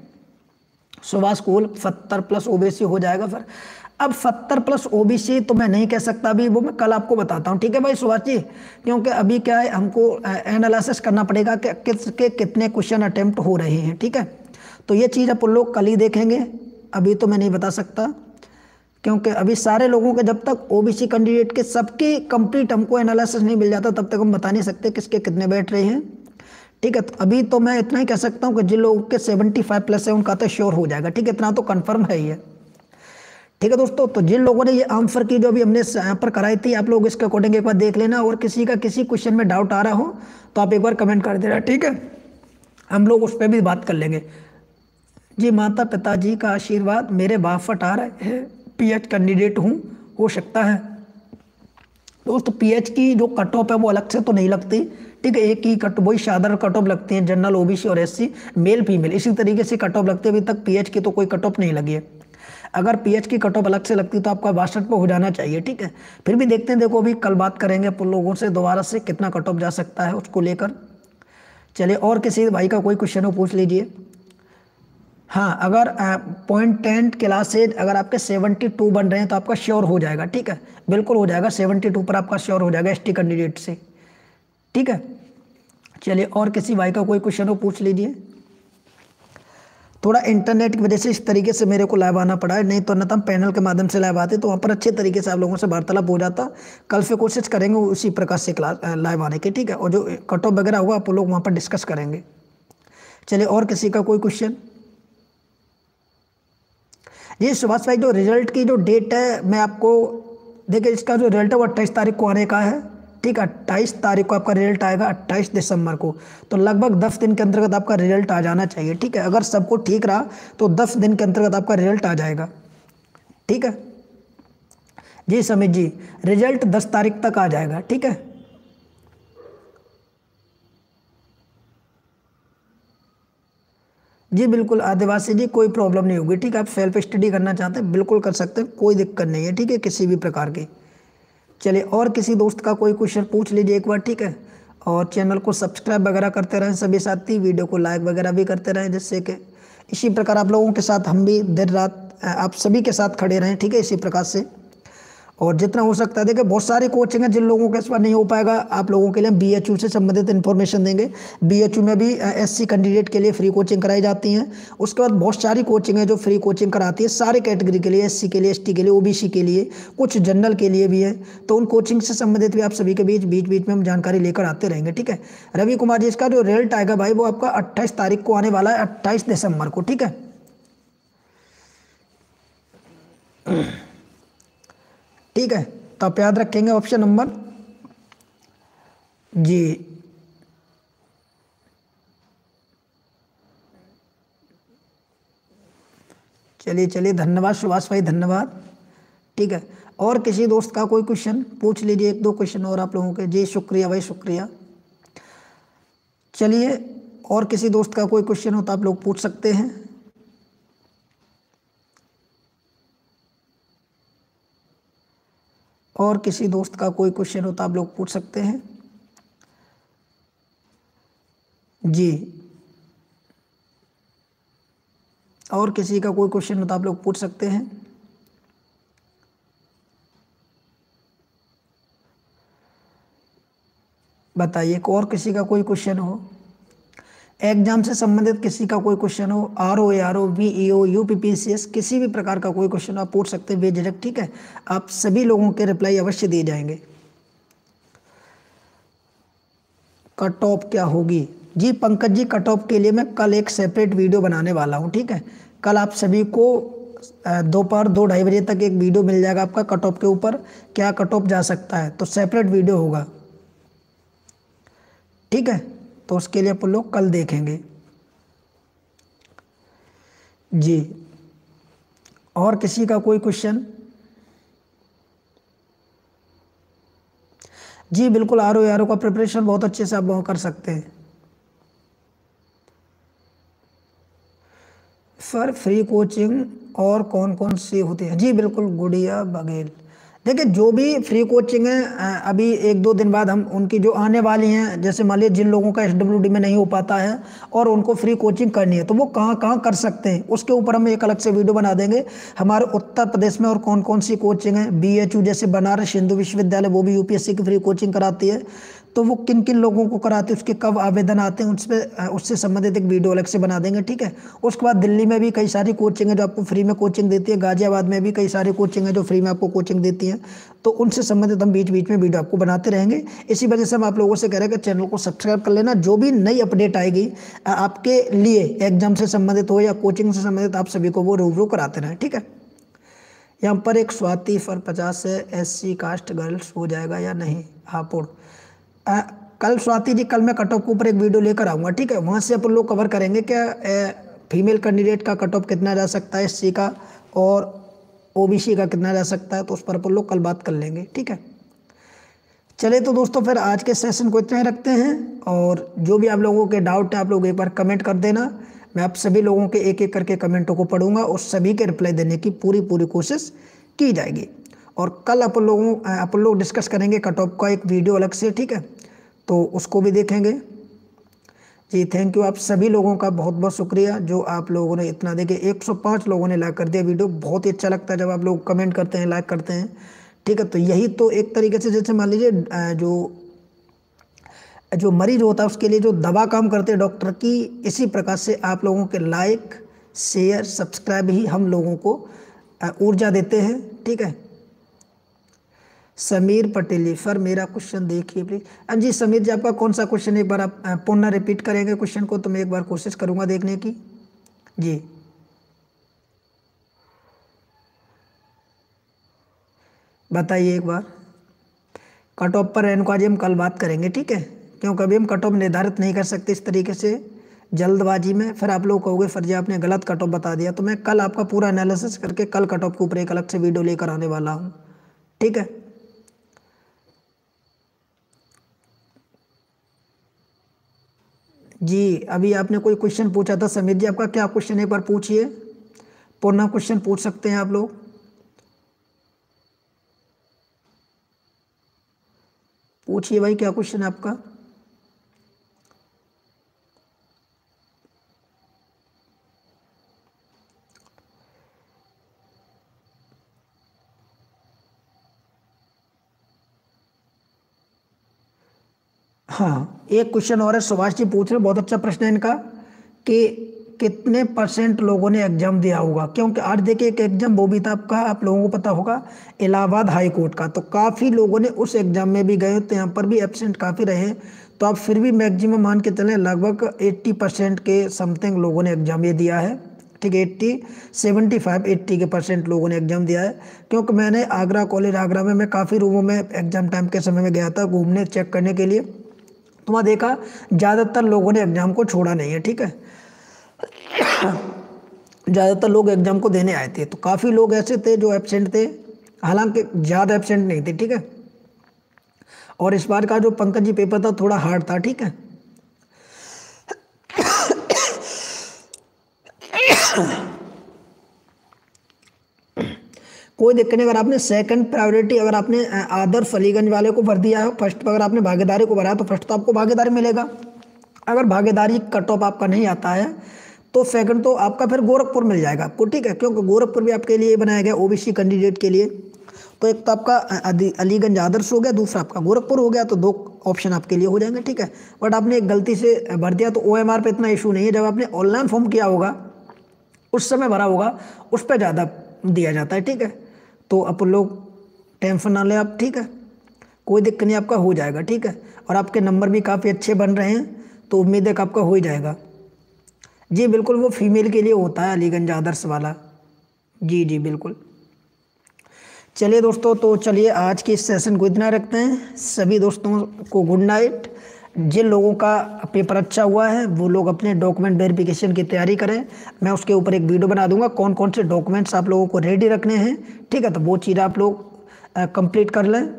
सुभाष स्कूल सत्तर प्लस ओबीसी हो जाएगा फिर। अब सत्तर प्लस ओबीसी तो मैं नहीं कह सकता अभी, वो मैं कल आपको बताता हूँ, ठीक है भाई सुभाष जी, क्योंकि अभी क्या है, हमको एनालिसिस करना पड़ेगा कि किसके कितने क्वेश्चन अटेम्प्ट हो रहे हैं, ठीक है। तो ये चीज़ अपन लोग कल ही देखेंगे, अभी तो मैं नहीं बता सकता, क्योंकि अभी सारे लोगों के जब तक ओबीसी कैंडिडेट के सबके कंप्लीट हमको एनालिसिस नहीं मिल जाता तब तक हम बता नहीं सकते किसके कितने बैठ रहे हैं, ठीक है। तो अभी तो मैं इतना ही कह सकता हूँ कि जिन लोगों के पचहत्तर प्लस है उनका तो श्योर हो जाएगा, ठीक है, इतना तो कंफर्म है ही है, ठीक है दोस्तों। तो जिन लोगों ने ये आंसर की जो अभी हमने यहाँ पर कराई थी, आप लोग इसके अकॉर्डिंग एक बार देख लेना, और किसी का किसी क्वेश्चन में डाउट आ रहा हो तो आप एक बार कमेंट कर देना, ठीक है, हम लोग उस पर भी बात कर लेंगे। जी, माता पिताजी का आशीर्वाद, मेरे बाफट आ रहे हैं, पीएच कैंडिडेट हूँ, हो सकता है दोस्तों। पीएच की जो कट ऑफ है वो अलग से तो नहीं लगती, ठीक है, एक ही कट वही साधारण कट ऑफ लगती है, जनरल ओबीसी और एससी मेल फीमेल इसी तरीके से कट ऑफ लगती है। अभी तक पीएच की तो कोई कट ऑफ नहीं लगी है, अगर पीएच की कट ऑफ अलग से लगती तो आपका बासठ पे हो जाना चाहिए, ठीक है। फिर भी देखते हैं, देखो अभी कल बात करेंगे अपन लोगों से दोबारा से कितना कट ऑफ जा सकता है उसको लेकर। चलिए, और किसी भाई का कोई क्वेश्चन हो पूछ लीजिए। हाँ, अगर पॉइंट टेन क्लासेज अगर आपके सेवेंटी टू बन रहे हैं तो आपका श्योर हो जाएगा, ठीक है, बिल्कुल हो जाएगा, सेवेंटी टू पर आपका श्योर हो जाएगा एसटी कैंडिडेट से, ठीक है। चलिए, और किसी भाई का कोई क्वेश्चन हो पूछ लीजिए। थोड़ा इंटरनेट की वजह से इस तरीके से मेरे को लाइव आना पड़ा है, नहीं तो न तो हम पैनल के माध्यम से लाइव आते तो वहाँ पर अच्छे तरीके से आप लोगों से वार्तालाप हो जाता। कल से कोशिश करेंगे उसी प्रकार से क्लास लाइव आने की, ठीक है, और जो कट ऑफ वगैरह हुआ आप लोग वहाँ पर डिस्कस करेंगे। चलिए, और किसी का कोई क्वेश्चन? ये सुभाष भाई, जो रिजल्ट की जो डेट है मैं आपको, देखिए इसका जो रिजल्ट है वो अट्ठाईस तारीख को आने का है, ठीक है, अट्ठाईस तारीख को आपका रिजल्ट आएगा, अट्ठाईस दिसंबर को, तो लगभग दस दिन के अंतर्गत आपका रिजल्ट आ जाना चाहिए, ठीक है। अगर सबको ठीक रहा तो दस दिन के अंतर्गत आपका रिजल्ट आ जाएगा, ठीक है जी। समित जी, रिजल्ट दस तारीख तक आ जाएगा, ठीक है। जी बिल्कुल आदिवासी जी, कोई प्रॉब्लम नहीं होगी, ठीक है। आप सेल्फ स्टडी करना चाहते हैं बिल्कुल कर सकते हैं, कोई दिक्कत नहीं है, ठीक है, किसी भी प्रकार की। चलिए, और किसी दोस्त का कोई क्वेश्चन पूछ लीजिए एक बार, ठीक है। और चैनल को सब्सक्राइब वगैरह करते रहें सभी साथी, वीडियो को लाइक वगैरह भी करते रहें, जिससे कि इसी प्रकार आप लोगों के साथ हम भी दिन रात आप सभी के साथ खड़े रहें, ठीक है, इसी प्रकार से। और जितना हो सकता है देखिए बहुत सारी कोचिंग है, जिन लोगों के इस बार नहीं हो पाएगा आप लोगों के लिए बीएचयू से संबंधित इन्फॉर्मेशन देंगे। बीएचयू में भी एससी कैंडिडेट के लिए फ्री कोचिंग कराई जाती हैं। उसके बाद बहुत सारी कोचिंग है जो फ्री कोचिंग कराती है सारे कैटेगरी के लिए, एससी के लिए, एसटी के लिए, ओबीसी के लिए, कुछ जनरल के लिए भी है। तो उन कोचिंग से संबंधित भी आप सभी के बीच बीच बीच में हम जानकारी लेकर आते रहेंगे। ठीक है रवि कुमार जी, इसका जो रिजल्ट आएगा भाई वो आपका अट्ठाईस तारीख को आने वाला है, अट्ठाईस दिसंबर को। ठीक है ठीक है तो आप याद रखेंगे ऑप्शन नंबर जी। चलिए चलिए धन्यवाद सुभाष भाई, धन्यवाद। ठीक है और किसी दोस्त का कोई क्वेश्चन पूछ लीजिए, एक दो क्वेश्चन और आप लोगों के। जी शुक्रिया भाई शुक्रिया। चलिए और किसी दोस्त का कोई क्वेश्चन हो तो आप लोग पूछ सकते हैं। और किसी दोस्त का कोई क्वेश्चन हो तो आप लोग पूछ सकते हैं जी। और किसी का कोई क्वेश्चन हो तो आप लोग पूछ सकते हैं। बताइए और किसी का कोई क्वेश्चन हो, एग्जाम से संबंधित किसी का कोई क्वेश्चन हो, R O R O B E O U P P C S किसी भी प्रकार का कोई क्वेश्चन आप पूछ सकते हैं बेझिझक। ठीक है आप सभी लोगों के रिप्लाई अवश्य दिए जाएंगे। कट ऑफ क्या होगी जी पंकज जी, कट ऑफ के लिए मैं कल एक सेपरेट वीडियो बनाने वाला हूँ। ठीक है कल आप सभी को दोपहर दो ढाई बजे तक एक वीडियो मिल जाएगा आपका कट ऑफ के ऊपर, क्या कट ऑफ जा सकता है, तो सेपरेट वीडियो होगा। ठीक है तो उसके लिए अपन लोग कल देखेंगे जी। और किसी का कोई क्वेश्चन जी? बिल्कुल आर ओ आर ओ का प्रिपरेशन बहुत अच्छे से आप वहाँ कर सकते हैं। सर फ्री कोचिंग और कौन कौन सी होती है? जी बिल्कुल गुड़िया बघेल, देखिए जो भी फ्री कोचिंग है अ, अभी एक दो दिन बाद हम उनकी जो आने वाली हैं, जैसे मान लीजिए जिन लोगों का एस डब्ल्यू डी में नहीं हो पाता है और उनको फ्री कोचिंग करनी है तो वो कहाँ कहाँ कर सकते हैं उसके ऊपर हम एक अलग से वीडियो बना देंगे। हमारे उत्तर प्रदेश में और कौन कौन सी कोचिंग है, बी एच यू जैसे बनारस हिंदू विश्वविद्यालय वो भी यू पी एस सी की फ्री कोचिंग कराती है, तो वो किन किन लोगों को कराते हैं, उसके कब आवेदन आते हैं, उस पर उससे संबंधित एक वीडियो अलग से बना देंगे। ठीक है उसके बाद दिल्ली में भी कई सारी कोचिंग है जो आपको फ्री में कोचिंग देती है, गाजियाबाद में भी कई सारी कोचिंग है जो फ्री में आपको कोचिंग देती हैं, तो उनसे संबंधित हम बीच बीच में वीडियो आपको बनाते रहेंगे। इसी वजह से हम आप लोगों से कह रहे हैं कि चैनल को सब्सक्राइब कर लेना, जो भी नई अपडेट आएगी आपके लिए एग्जाम से संबंधित हो या कोचिंग से संबंधित आप सभी को वो रूबरू कराते रहें। ठीक है यहाँ पर एक स्वाति फॉर पचास है, एस सी कास्ट गर्ल्स हो जाएगा या नहीं? हापुड़ आ, कल स्वाति जी कल मैं कट ऑफ के ऊपर एक वीडियो लेकर आऊँगा। ठीक है वहाँ से अपन लोग कवर करेंगे क्या फीमेल कैंडिडेट का कट ऑफ कितना जा सकता है, एससी का और ओबीसी का कितना जा सकता है, तो उस पर अपन लोग कल बात कर लेंगे। ठीक है चलिए तो दोस्तों फिर आज के सेशन को इतना ही रखते हैं, और जो भी आप लोगों के डाउट है आप लोग एक बार कमेंट कर देना, मैं आप सभी लोगों के एक एक करके कमेंटों को पढ़ूंगा और सभी के रिप्लाई देने की पूरी पूरी कोशिश की जाएगी। और कल अपन लोगों अपन लोग डिस्कस करेंगे कट ऑफ का एक वीडियो अलग से। ठीक है तो उसको भी देखेंगे जी। थैंक यू आप सभी लोगों का बहुत बहुत शुक्रिया जो आप लोगों ने इतना देखे, एक सौ पाँच लोगों ने लाइक कर दिया वीडियो, बहुत ही अच्छा लगता है जब आप लोग कमेंट करते हैं लाइक करते हैं। ठीक है तो यही तो एक तरीके से जैसे मान लीजिए जो जो मरीज होता है उसके लिए जो दवा काम करते हैं डॉक्टर की, इसी प्रकार से आप लोगों के लाइक शेयर सब्सक्राइब ही हम लोगों को ऊर्जा देते हैं। ठीक है समीर पटेली सर मेरा क्वेश्चन देखिए प्लीज। हाँ जी समीर जी आपका कौन सा क्वेश्चन, एक बार आप पुनः रिपीट करेंगे क्वेश्चन को तो मैं एक बार कोशिश करूंगा देखने की जी। बताइए एक बार। कट ऑफ पर रेणुका जी हम कल बात करेंगे। ठीक है क्योंकि अभी हम कट ऑफ निर्धारित नहीं कर सकते इस तरीके से जल्दबाजी में, फिर आप लोग कहोगे सर जी आपने गलत कट ऑफ बता दिया, तो मैं कल आपका पूरा एनालिसिस करके कल कट ऑफ के ऊपर एक अलग से वीडियो लेकर आने वाला हूँ। ठीक है जी अभी आपने कोई क्वेश्चन पूछा था समीर जी, आपका क्या क्वेश्चन एक बार पूछिए, पुनः क्वेश्चन पूछ सकते हैं आप लोग, पूछिए भाई क्या क्वेश्चन है आपका। हाँ, एक क्वेश्चन और है, सुभाष जी पूछ रहे हैं, बहुत अच्छा प्रश्न है इनका, कि कितने परसेंट लोगों ने एग्जाम दिया होगा। क्योंकि आज देखिए एक एग्जाम वो भी था आपका, आप लोगों को पता होगा, इलाहाबाद हाई कोर्ट का, तो काफ़ी लोगों ने उस एग्जाम में भी गए, तो यहाँ पर भी एब्सेंट काफ़ी रहे। तो आप फिर भी मैक्सिमम मान के चलें लगभग अस्सी परसेंट के समथिंग लोगों ने एग्जाम ये दिया है। ठीक है, एट्टी सेवेंटी फाइव एट्टी के परसेंट लोगों ने एग्जाम दिया है। क्योंकि मैंने आगरा कॉलेज आगरा में मैं काफ़ी रूमों में एग्जाम टाइम के समय में गया था घूमने चेक करने के लिए, तो वहाँ देखा ज़्यादातर लोगों ने एग्जाम को छोड़ा नहीं है। ठीक है, ज़्यादातर लोग एग्जाम को देने आए थे, तो काफ़ी लोग ऐसे थे जो एब्सेंट थे, हालांकि ज़्यादा एब्सेंट नहीं थे। ठीक है, और इस बार का जो पंकज जी पेपर था थोड़ा हार्ड था। ठीक है, कोई दिक्कत नहीं। अगर आपने सेकंड प्रायोरिटी अगर आपने आदर्श अलीगंज वाले को भर दिया है, फर्स्ट अगर आपने भागीदारी को भरा है तो फर्स्ट तो आपको भागीदारी मिलेगा। अगर भागीदारी कट ऑफ आपका नहीं आता है तो सेकंड तो आपका फिर गोरखपुर मिल जाएगा आपको। ठीक है, क्योंकि गोरखपुर भी आपके लिए बनाया गया ओबीसी कैंडिडेट के लिए। तो एक तो आपका अलीगंज आदर्श हो गया, दूसरा आपका गोरखपुर हो गया, तो दो ऑप्शन आपके लिए हो जाएंगे। ठीक है, बट आपने एक गलती से भर दिया तो ओएमआर पे इतना इशू नहीं है, जब आपने ऑनलाइन फॉर्म किया होगा उस समय भरा होगा उस पर ज़्यादा दिया जाता है। ठीक है, तो अपन लोग टेंशन ना लें आप। ठीक है, कोई दिक्कत नहीं, आपका हो जाएगा। ठीक है, और आपके नंबर भी काफ़ी अच्छे बन रहे हैं, तो उम्मीद है कि आपका हो ही जाएगा। जी बिल्कुल, वो फीमेल के लिए होता है अलीगंज आदर्श वाला। जी जी बिल्कुल। चलिए दोस्तों, तो चलिए आज के इस सेशन को इतना रखते हैं। सभी दोस्तों को गुड नाइट। जिन लोगों का पेपर अच्छा हुआ है वो लोग अपने डॉक्यूमेंट वेरिफिकेशन की तैयारी करें। मैं उसके ऊपर एक वीडियो बना दूंगा कौन कौन से डॉक्यूमेंट्स आप लोगों को रेडी रखने हैं। ठीक है, तो वो चीज़ आप लोग कंप्लीट कर लें।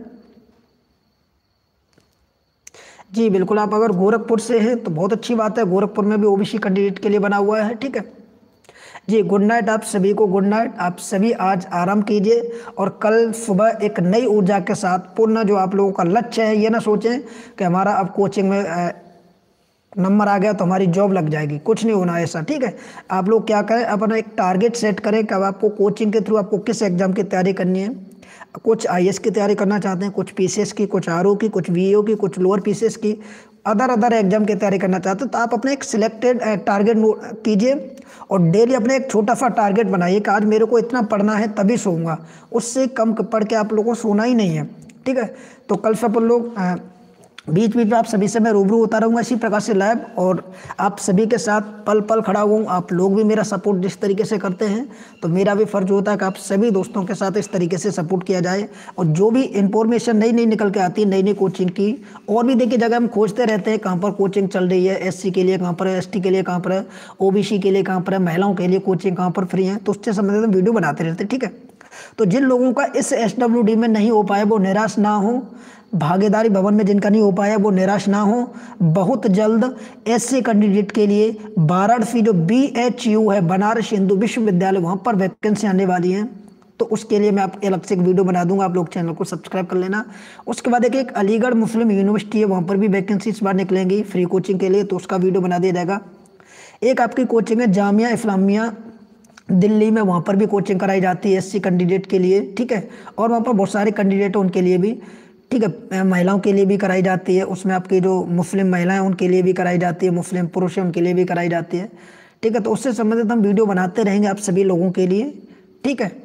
जी बिल्कुल, आप अगर गोरखपुर से हैं तो बहुत अच्छी बात है, गोरखपुर में भी ओबीसी कैंडिडेट के लिए बना हुआ है। ठीक है जी, गुड नाइट आप सभी को, गुड नाइट। आप सभी आज आराम कीजिए और कल सुबह एक नई ऊर्जा के साथ पुनः जो आप लोगों का लक्ष्य है, ये ना सोचें कि हमारा अब कोचिंग में नंबर आ गया तो हमारी जॉब लग जाएगी, कुछ नहीं होना ऐसा। ठीक है, आप लोग क्या करें, अपना एक टारगेट सेट करें कि अब आपको कोचिंग के थ्रू आपको किस एग्जाम की तैयारी करनी है। कुछ आईएएस की तैयारी करना चाहते हैं, कुछ पीसीएस की, कुछ आरओ की, कुछ वीओ की, कुछ लोअर पीसीएस की, अदर अदर एग्जाम की तैयारी करना चाहते हैं, तो आप अपने एक सिलेक्टेड टारगेट कीजिए और डेली अपने एक छोटा सा टारगेट बनाइए कि आज मेरे को इतना पढ़ना है तभी सोऊंगा, उससे कम पढ़ के आप लोगों को सोना ही नहीं है। ठीक है, तो कल से अपन लोग बीच बीच में आप सभी से मैं रूबरू होता रहूँगा इसी प्रकार से लाइव, और आप सभी के साथ पल पल खड़ा हूँ। आप लोग भी मेरा सपोर्ट जिस तरीके से करते हैं तो मेरा भी फ़र्ज होता है कि आप सभी दोस्तों के साथ इस तरीके से सपोर्ट किया जाए। और जो भी इंफॉर्मेशन नई नई निकल के आती है, नई नई कोचिंग की, और भी देखिए जगह हम खोजते रहते हैं कहाँ पर कोचिंग चल रही है, एस के लिए कहाँ पर है, एस के लिए कहाँ पर है, ओ के लिए कहाँ पर है, महिलाओं के लिए कोचिंग कहाँ पर फ्री है, तो उससे संबंधित हम वीडियो बनाते रहते हैं। ठीक है, तो जिन लोगों का इस एस डब्ल्यू डी में नहीं हो पाए वो निराश ना हो, भागीदारी भवन में जिनका नहीं हो पाया वो निराश ना हो। बहुत जल्द एससी कैंडिडेट के लिए वाराणसी जो बी एच यू है, बनारस हिंदू विश्वविद्यालय, वहाँ पर वैकेंसी आने वाली है, तो उसके लिए मैं आप अलग से एक वीडियो बना दूंगा, आप लोग चैनल को सब्सक्राइब कर लेना। उसके बाद एक, एक अलीगढ़ मुस्लिम यूनिवर्सिटी है, वहाँ पर भी वैकेंसी इस बार निकलेंगी फ्री कोचिंग के लिए, तो उसका वीडियो बना दिया जाएगा। एक आपकी कोचिंग है जामिया इस्लामिया दिल्ली में, वहाँ पर भी कोचिंग कराई जाती है एससी कैंडिडेट के लिए। ठीक है, और वहाँ पर बहुत सारे कैंडिडेट हैं उनके लिए भी। ठीक है, महिलाओं के लिए भी कराई जाती है, उसमें आपकी जो मुस्लिम महिलाएं उनके लिए भी कराई जाती है, मुस्लिम पुरुष हैं उनके लिए भी कराई जाती है। ठीक है, तो उससे संबंधित हम वीडियो बनाते रहेंगे आप सभी लोगों के लिए। ठीक है,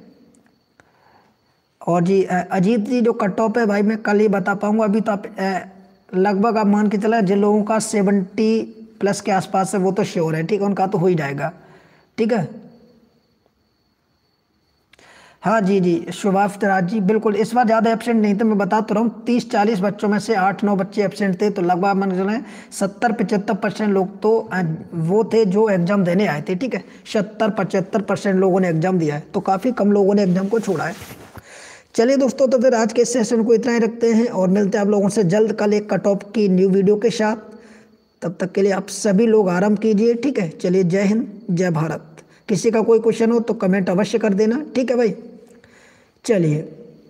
और जी अजीत जी जो कट ऑफ है भाई मैं कल ही बता पाऊंगा, अभी तो आप लगभग आप मान के चला जिन लोगों का सेवेंटी प्लस के आसपास है वो तो श्योर है। ठीक है, उनका तो हो ही जाएगा। ठीक है, हाँ जी जी शुभाफ राज जी बिल्कुल, इस बार ज़्यादा एब्सेंट नहीं थे, मैं बता तो रहा हूँ तीस चालीस बच्चों में से आठ नौ बच्चे एब्सेंट थे, तो लगभग मान चलें सत्तर पचहत्तर परसेंट लोग तो वो थे जो एग्ज़ाम देने आए थे। ठीक है, सत्तर पचहत्तर परसेंट लोगों ने एग्ज़ाम दिया है, तो काफ़ी कम लोगों ने एग्ज़ाम को छोड़ा है। चलिए दोस्तों, तो फिर आज के इस सेशन को इतना ही रखते हैं और मिलते हैं आप लोगों से जल्द कल एक कट ऑफ की न्यू वीडियो के साथ। तब तक के लिए आप सभी लोग आराम कीजिए। ठीक है, चलिए जय हिंद जय भारत। किसी का कोई क्वेश्चन हो तो कमेंट अवश्य कर देना। ठीक है भाई, चलिए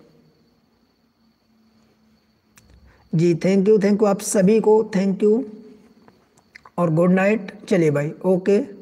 जी, थैंक यू थैंक यू आप सभी को, थैंक यू और गुड नाइट। चलिए भाई, ओके।